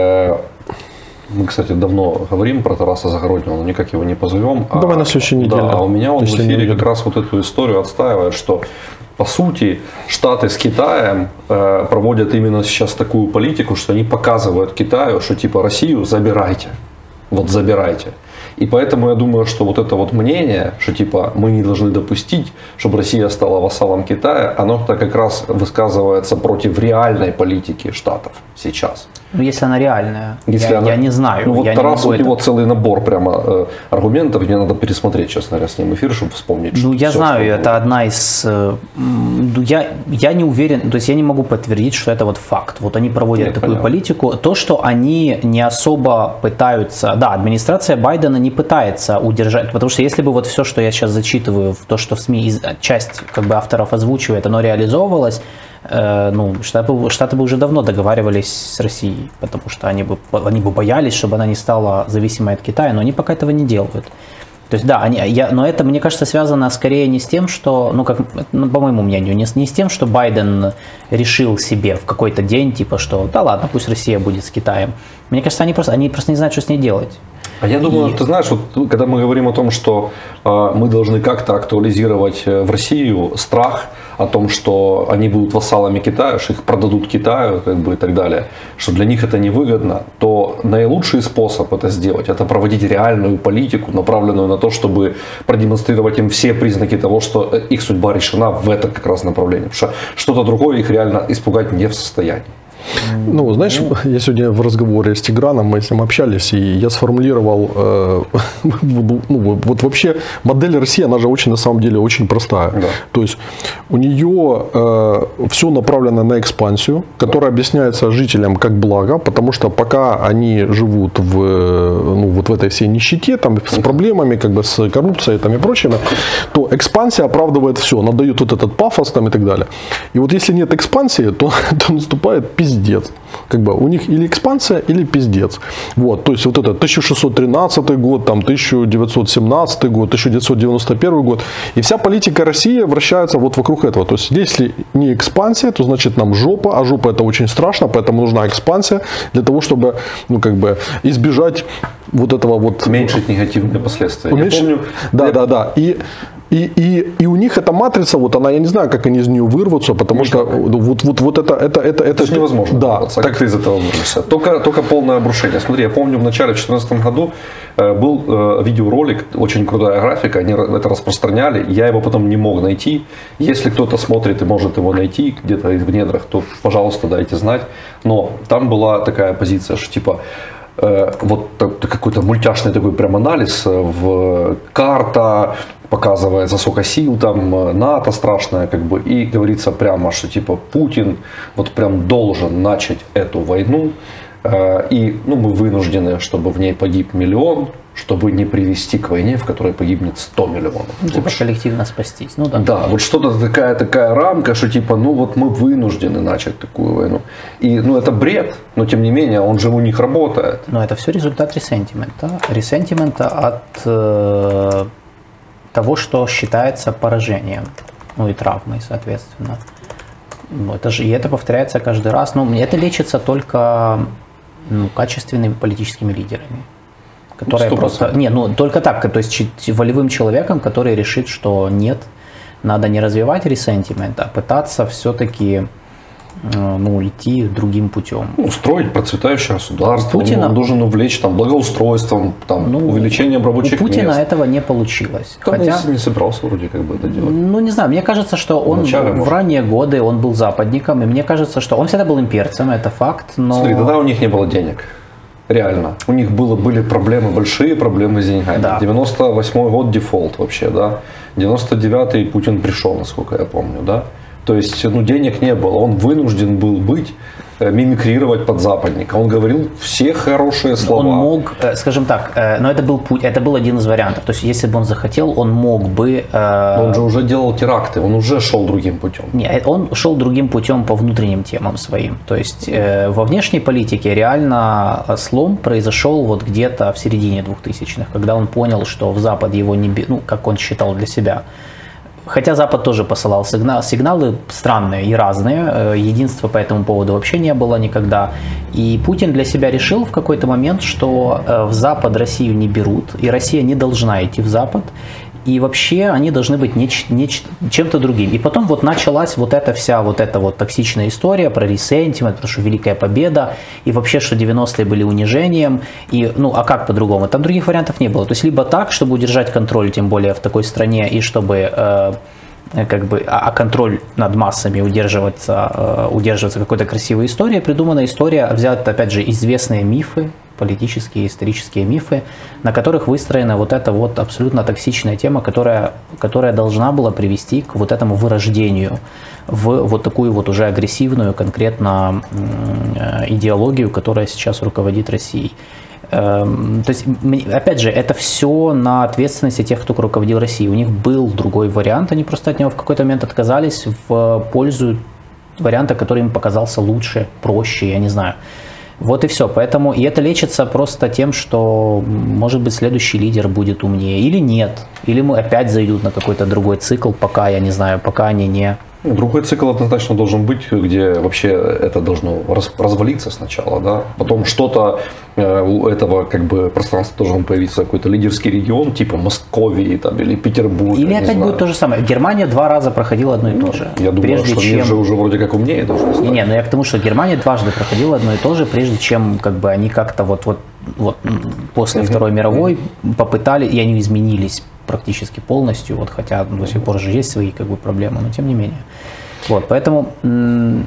Мы, кстати, давно говорим про Тараса Загороднего, но никак его не позовем. Давай а, на следующей неделе. Да, а у меня он в эфире как раз вот эту историю отстаивает, что по сути Штаты с Китаем э, проводят именно сейчас такую политику, что они показывают Китаю, что типа Россию забирайте, вот забирайте. И поэтому я думаю, что вот это вот мнение, что типа мы не должны допустить, чтобы Россия стала вассалом Китая, оно-то как раз высказывается против реальной политики Штатов сейчас. Ну, если она реальная, если я, она... я не знаю. Ну, вот я Тарас, не у него это... целый набор прямо э, аргументов, мне надо пересмотреть, честно говоря, с ним эфир, чтобы вспомнить. Ну, я все, знаю, что это было. одна из... Э, я, я не уверен, то есть я не могу подтвердить, что это вот факт. Вот они проводят Нет, такую понятно. политику. То, что они не особо пытаются... Да, администрация Байдена не пытается удержать, потому что если бы вот все, что я сейчас зачитываю, то, что в СМИ из, часть как бы авторов озвучивает, оно реализовывалось, ну, Штаты, Штаты бы уже давно договаривались с Россией, потому что они бы, они бы боялись, чтобы она не стала зависимой от Китая, но они пока этого не делают. То есть, да, они, я, но это, мне кажется, связано скорее не с тем, что, ну, как, ну, по моему мнению, не, не с тем, что Байден решил себе в какой-то день, типа, что, да ладно, пусть Россия будет с Китаем. Мне кажется, они просто, они просто не знают, что с ней делать. А я думаю, И... ты знаешь, вот когда мы говорим о том, что э, мы должны как-то актуализировать в Россию страх о том, что они будут вассалами Китая, что их продадут Китаю, как бы, и так далее, что для них это невыгодно, то наилучший способ это сделать, это проводить реальную политику, направленную на то, чтобы продемонстрировать им все признаки того, что их судьба решена в это как раз направлении. Потому что что-то другое их реально испугать не в состоянии. Ну, знаешь, я сегодня в разговоре с Тиграном, мы с ним общались, и я сформулировал, э, ну, вот вообще модель России, она же очень, на самом деле, очень простая. Да. То есть у нее э, все направлено на экспансию, которая да. объясняется жителям как благо, потому что пока они живут в, ну, вот в этой всей нищете, там, с проблемами, как бы с коррупцией там, и прочим, то экспансия оправдывает все, она дает вот этот пафос там, и так далее. И вот если нет экспансии, то, то наступает пиздец. Пиздец. Как бы у них или экспансия, или пиздец. Вот, то есть вот это тысяча шестьсот тринадцатый год, там, тысяча девятьсот семнадцатый год, тысяча девятьсот девяносто первый год. И вся политика России вращается вот вокруг этого. То есть если не экспансия, то значит нам жопа, а жопа это очень страшно, поэтому нужна экспансия для того, чтобы, ну, как бы избежать вот этого вот... Уменьшить негативные последствия. Уменьшить... Я помню... Да, я... да, да. И... И, и, и у них эта матрица, вот она, я не знаю, как они из нее вырвутся, потому Никак. что вот, вот, вот это, это, это, это же невозможно. Да, вырваться. Так ты из этого вырвешься. Только, только полное обрушение. Смотри, я помню, в начале две тысячи четырнадцатом году э, был э, видеоролик, очень крутая графика, они это распространяли, я его потом не мог найти. Если кто-то смотрит и может его найти где-то в недрах, то, пожалуйста, дайте знать. Но там была такая позиция, что типа э, вот какой-то мультяшный такой прям анализ, в карта, показывается, сколько сил там, НАТО страшное, как бы, и говорится прямо, что типа Путин вот прям должен начать эту войну, э, и ну, мы вынуждены, чтобы в ней погиб миллион, чтобы не привести к войне, в которой погибнет сто миллионов. Ну, типа коллективно спастись. Ну, да. да, вот что-то такая, такая рамка, что типа, ну вот мы вынуждены начать такую войну. И ну это бред, но тем не менее он же у них работает. Но это все результат ресентимента. Ресентимента от... Э... того, что считается поражением, ну и травмой, соответственно. Ну, это же, и это повторяется каждый раз. Ну, это лечится только ну, качественными политическими лидерами, которые ну, просто... Не, ну, только так, то есть волевым человеком, который решит, что нет, надо не развивать ресентимент, а пытаться все-таки ну, идти другим путем. Ну, строить процветающее государство, Путина, он должен увлечь там, благоустройством, там, ну, увеличением рабочих мест. У Путина мест. этого не получилось. Там Хотя он не собирался вроде как бы это делать. Ну, не знаю, мне кажется, что он Вначале, в может. ранние годы он был западником, и мне кажется, что он всегда был имперцем, это факт, но... Смотри, тогда у них не было денег. Реально. У них было, были проблемы, большие проблемы с деньгами. Да. девяносто восьмой год дефолт вообще, да. девяносто девятый Путин пришел, насколько я помню, да. То есть, ну, денег не было. Он вынужден был быть, мимикрировать под западника. Он говорил все хорошие слова. Он мог, скажем так, но это был путь, это был один из вариантов. То есть, если бы он захотел, он мог бы... Но он же уже делал теракты, он уже шел другим путем. Нет, он шел другим путем по внутренним темам своим. То есть, во внешней политике реально слом произошел вот где-то в середине двухтысячных, когда он понял, что в Запад его не... Ну, как он считал для себя. Хотя Запад тоже посылал сигнал, сигналы странные и разные, единства по этому поводу вообще не было никогда. И Путин для себя решил в какой-то момент, что в Запад Россию не берут, и Россия не должна идти в Запад. и вообще они должны быть не, не, чем-то другим. И потом вот началась вот эта вся вот эта вот токсичная история про ресентимент, потому что Великая Победа, и вообще, что девяностые были унижением, и, ну, а как по-другому? Там других вариантов не было. То есть, либо так, чтобы удержать контроль, тем более в такой стране, и чтобы... Э, как бы, а контроль над массами удерживаться, удерживаться какой-то красивой историей, придумана история, взята, опять же, известные мифы, политические, исторические мифы, на которых выстроена вот эта вот абсолютно токсичная тема, которая, которая должна была привести к вот этому вырождению в вот такую вот уже агрессивную конкретно идеологию, которая сейчас руководит Россией. То есть, опять же, это все на ответственности тех, кто руководил Россией. У них был другой вариант, они просто от него в какой-то момент отказались в пользу варианта, который им показался лучше, проще, я не знаю. Вот и все. Поэтому, и это лечится просто тем, что, может быть, следующий лидер будет умнее или нет. Или мы опять зайдут на какой-то другой цикл, пока, я не знаю, пока они не... Другой цикл однозначно должен быть, где вообще это должно раз, развалиться сначала, да, потом что-то э, у этого как бы пространства должен появиться какой-то лидерский регион, типа Московии там, или Петербурга. Или опять знаю. Будет то же самое. Германия два раза проходила одно и то же. Я думаю, прежде что чем... мир же уже вроде как умнее должен стать. Не, не, но я к тому, что Германия дважды проходила одно и то же, прежде чем как бы они как-то вот, вот, вот после mm-hmm. Второй мировой mm-hmm. попытали, и они изменились практически полностью, вот, хотя до сих пор же есть свои как бы проблемы, но тем не менее. Вот, поэтому... М-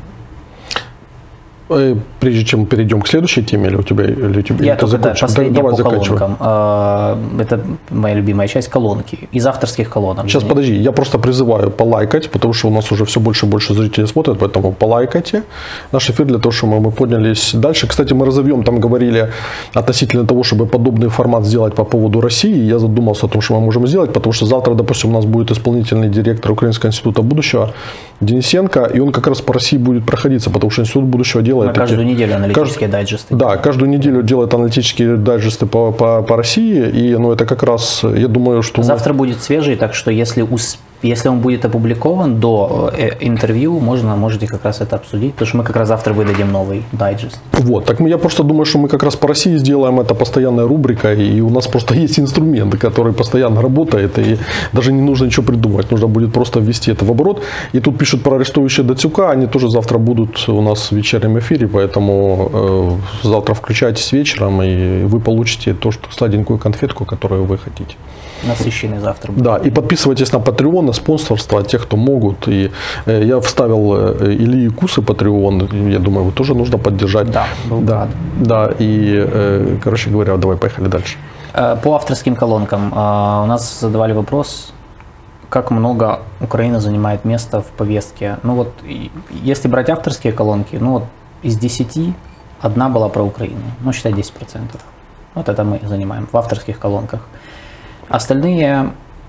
Прежде чем перейдем к следующей теме, или у тебя, или у тебя я только, да, последняя давай по заканчивай. колонкам. Это моя любимая часть, колонки. Из авторских колонок. Сейчас, подожди, я просто призываю полайкать, потому что у нас уже все больше и больше зрителей смотрят, поэтому полайкайте наш эфир для того, чтобы мы поднялись дальше. Кстати, мы разовьем, там говорили относительно того, чтобы подобный формат сделать по поводу России. Я задумался о том, что мы можем сделать, потому что завтра, допустим, у нас будет исполнительный директор Украинского института будущего Денисенко, и он как раз по России будет проходиться, потому что Институт будущего делает... На каждую эти, неделю аналитические кажд... дайджесты. Да, каждую неделю делает аналитические дайджесты по, по, по России, и ну, это как раз, я думаю, что... Завтра мы... будет свежий, так что если, усп... если он будет опубликован до э, интервью, можно, можете как раз это обсудить, потому что мы как раз завтра выдадим новый дайджест. Вот, так я просто думаю, что мы как раз по России сделаем это постоянной рубрикой, и у нас просто есть инструмент, который постоянно работает, и даже не нужно ничего придумать, нужно будет просто ввести это в оборот. И тут пишут про арестующие Дацюка, они тоже завтра будут у нас в вечернем эфире, поэтому э, завтра включайтесь вечером, и вы получите то, что сладенькую конфетку, которую вы хотите. Насыщенный завтра. Да, и подписывайтесь на Patreon, на спонсорство, тех, кто могут. И э, я вставил э, Ильи Кусы Patreon, я думаю, его тоже нужно поддержать. Да, был да, рад. Да, и, э, короче говоря, давай поехали дальше. По авторским колонкам. У нас задавали вопрос, как много Украина занимает места в повестке. Ну вот, если брать авторские колонки, ну вот из десяти одна была про Украину, ну считай десять процентов. Вот это мы занимаем в авторских колонках. Остальные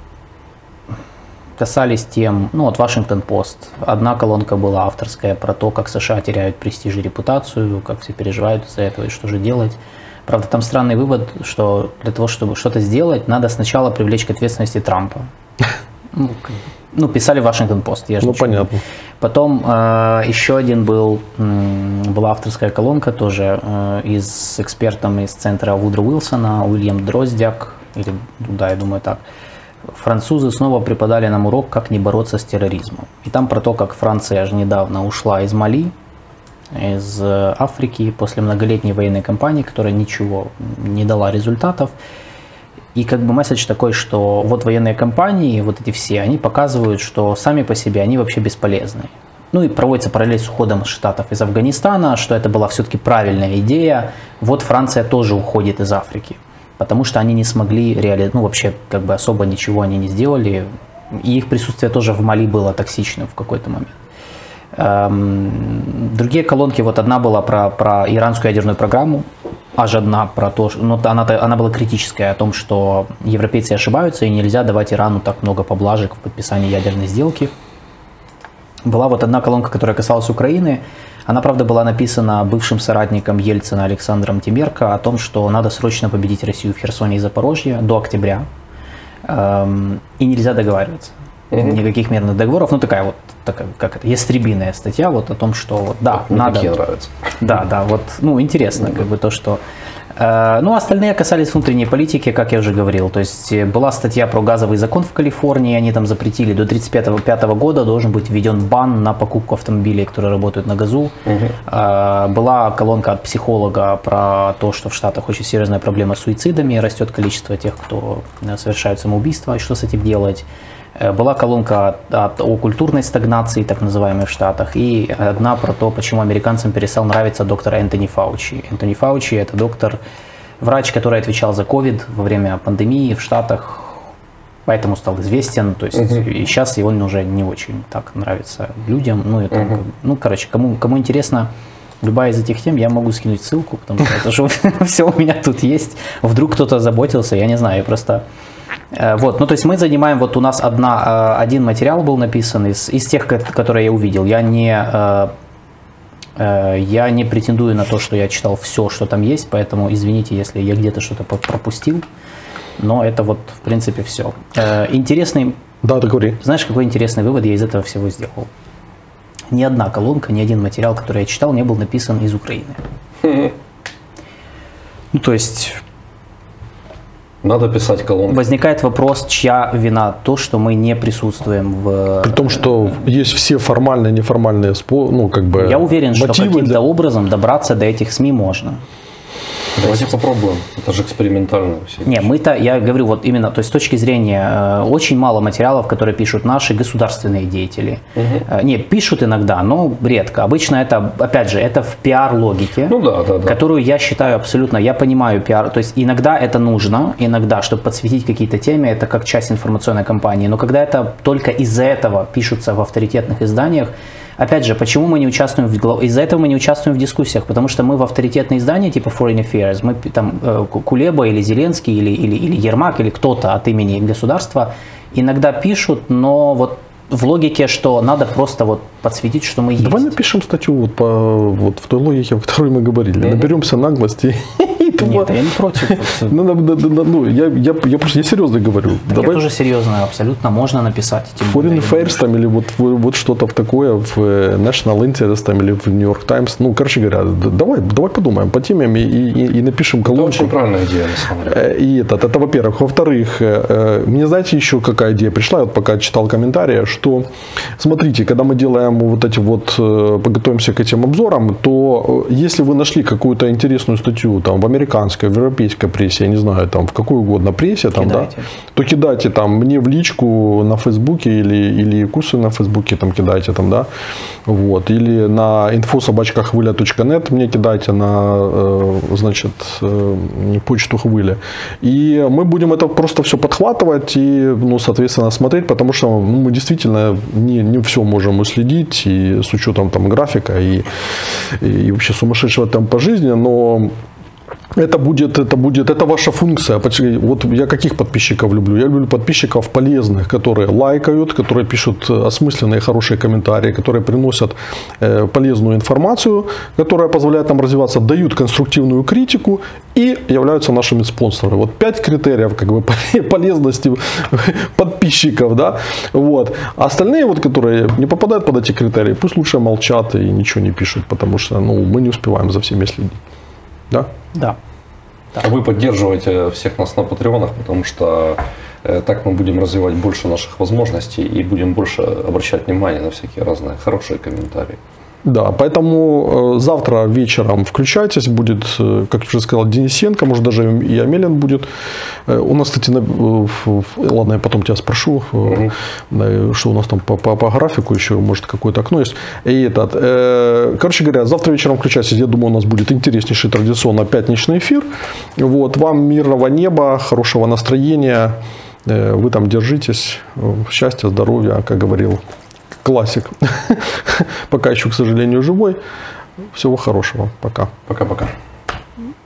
касались тем, ну вот Вашингтон-Пост. Одна колонка была авторская про то, как США теряют престиж и репутацию, как все переживают из-за этого и что же делать. Правда, там странный вывод, что для того, чтобы что-то сделать, надо сначала привлечь к ответственности Трампа. Ну, ну писали Вашингтон-Пост. Ну, понятно. Потом э, еще один был, м, была авторская колонка тоже э, из, с экспертом из центра Вудро Уилсона, Уильям Дроздяк, или, да, я думаю так. Французы снова преподали нам урок, как не бороться с терроризмом. И там про то, как Франция аж недавно ушла из Мали, из Африки после многолетней военной кампании, которая ничего не дала результатов. И как бы месседж такой, что вот военные кампании, вот эти все, они показывают, что сами по себе они вообще бесполезны. Ну и проводится параллель с уходом Штатов из Афганистана, что это была все-таки правильная идея. Вот Франция тоже уходит из Африки, потому что они не смогли реализовать, ну вообще как бы особо ничего они не сделали. И их присутствие тоже в Мали было токсичным в какой-то момент. Другие колонки, вот одна была про, про иранскую ядерную программу, аж одна про то, что, ну, она, она была критическая о том, что европейцы ошибаются и нельзя давать Ирану так много поблажек в подписании ядерной сделки. Была вот одна колонка, которая касалась Украины. Она, правда, была написана бывшим соратником Ельцина Александром Тимерко о том, что надо срочно победить Россию в Херсоне и Запорожье до октября. Эм, и нельзя договариваться. Mm-hmm. Никаких мирных договоров. Ну, такая вот, такая, как это, ястребиная статья вот о том, что вот, да, Мне надо. такие нравятся. Да, да, вот, ну, интересно, mm-hmm. как бы то, что Ну, остальные касались внутренней политики, как я уже говорил. То есть была статья про газовый закон в Калифорнии, они там запретили до тридцать пятого года должен быть введен бан на покупку автомобилей, которые работают на газу. Угу. Была колонка от психолога про то, что в Штатах очень серьезная проблема с суицидами, растет количество тех, кто совершают самоубийство, и что с этим делать. Была колонка от, от, о культурной стагнации, так называемой, в Штатах, и одна про то, почему американцам перестал нравиться доктор Энтони Фаучи. Энтони Фаучи – это доктор, врач, который отвечал за ковид во время пандемии в Штатах, поэтому стал известен. То есть uh-huh. и сейчас он уже не очень так нравится людям. Ну, это, uh-huh. ну короче, кому, кому интересно любая из этих тем, я могу скинуть ссылку, потому что это же все у меня тут есть. Вдруг кто-то заботился, я не знаю, я просто... Вот, ну то есть мы занимаем, вот у нас одна, один материал был написан из, из тех, которые я увидел. Я не, я не претендую на то, что я читал все, что там есть, поэтому извините, если я где-то что-то пропустил, но это вот в принципе все. Интересный, да, ты говори. Знаешь, какой интересный вывод я из этого всего сделал? Ни одна колонка, ни один материал, который я читал, не был написан из Украины. Ну то есть... Надо писать колонку. Возникает вопрос, чья вина то, что мы не присутствуем в... При том, что есть все формальные, неформальные, ну, как бы, я уверен, что каким-то для... образом добраться до этих СМИ можно. Давайте есть... попробуем. Это же экспериментально. Не, мы-то, я говорю, вот именно, то есть с точки зрения, э, очень мало материалов, которые пишут наши государственные деятели. Угу. Э, не, пишут иногда, но редко. Обычно это, опять же, это в пиар-логике, ну, да, да, да. которую я считаю абсолютно, я понимаю пиар, то есть иногда это нужно, иногда, чтобы подсветить какие-то темы, это как часть информационной кампании, но когда это только из-за этого пишутся в авторитетных изданиях, опять же, почему мы не участвуем в... Из-за этого мы не участвуем в дискуссиях, потому что мы в авторитетные издания типа Foreign Affairs, мы там Кулеба или Зеленский или, или, или Ермак или кто-то от имени государства иногда пишут, но вот в логике, что надо просто вот подсветить, что мы есть. Давай напишем статью вот, по, вот в той логике, о которой мы говорили. Mm-hmm. Наберемся наглости. Нет, я не против. Ну, ну, я, я, я просто я серьезно говорю. Так я тоже серьезно, абсолютно можно написать. Foreign Affairs там или вот, вот что-то в такое в National Interest там, или в New York Times. Ну, короче говоря, давай, давай подумаем по темам и, и, и напишем колонку. Это очень правильная идея, на самом деле. И это, это во-первых. Во-вторых, мне знаете еще какая идея пришла, вот пока читал комментарии, что смотрите, когда мы делаем вот эти вот, подготовимся к этим обзорам, то если вы нашли какую-то интересную статью там в американской, в европейской прессе, я не знаю, там в какой угодно прессе, там, да, то кидайте там мне в личку на Фейсбуке или, или курсы на Фейсбуке там кидайте там, да, вот, или на инфо собака хвиля точка нет мне кидайте на, значит, почту Хвиля. И мы будем это просто все подхватывать и, ну, соответственно, смотреть, потому что ну, мы действительно не, не все можем уследить и с учетом там графика и, и вообще сумасшедшего темпа жизни, но это будет, это будет, это ваша функция. Вот я каких подписчиков люблю? Я люблю подписчиков полезных, которые лайкают, которые пишут осмысленные, хорошие комментарии, которые приносят э, полезную информацию, которая позволяет нам развиваться, дают конструктивную критику и являются нашими спонсорами. Вот пять критериев как бы полезности подписчиков, да. Вот. А остальные, вот, которые не попадают под эти критерии, пусть лучше молчат и ничего не пишут, потому что ну, мы не успеваем за всеми следить. Да? Да. А вы поддерживаете всех нас на патреонах, потому что э, так мы будем развивать больше наших возможностей и будем больше обращать внимание на всякие разные хорошие комментарии. Да, поэтому э, завтра вечером включайтесь, будет, э, как я уже сказал, Денисенко, может даже и Амелин будет. Э, у нас, кстати, на, э, ладно, я потом тебя спрошу, э, угу. что у нас там по, по, по графику еще, может какое-то окно есть. И этот, э, короче говоря, завтра вечером включайтесь, я думаю, у нас будет интереснейший традиционно пятничный эфир. Вот, вам мирного неба, хорошего настроения, э, вы там держитесь, счастья, здоровья, как говорил классик. Пока еще, к сожалению, живой. Всего хорошего. Пока. Пока-пока.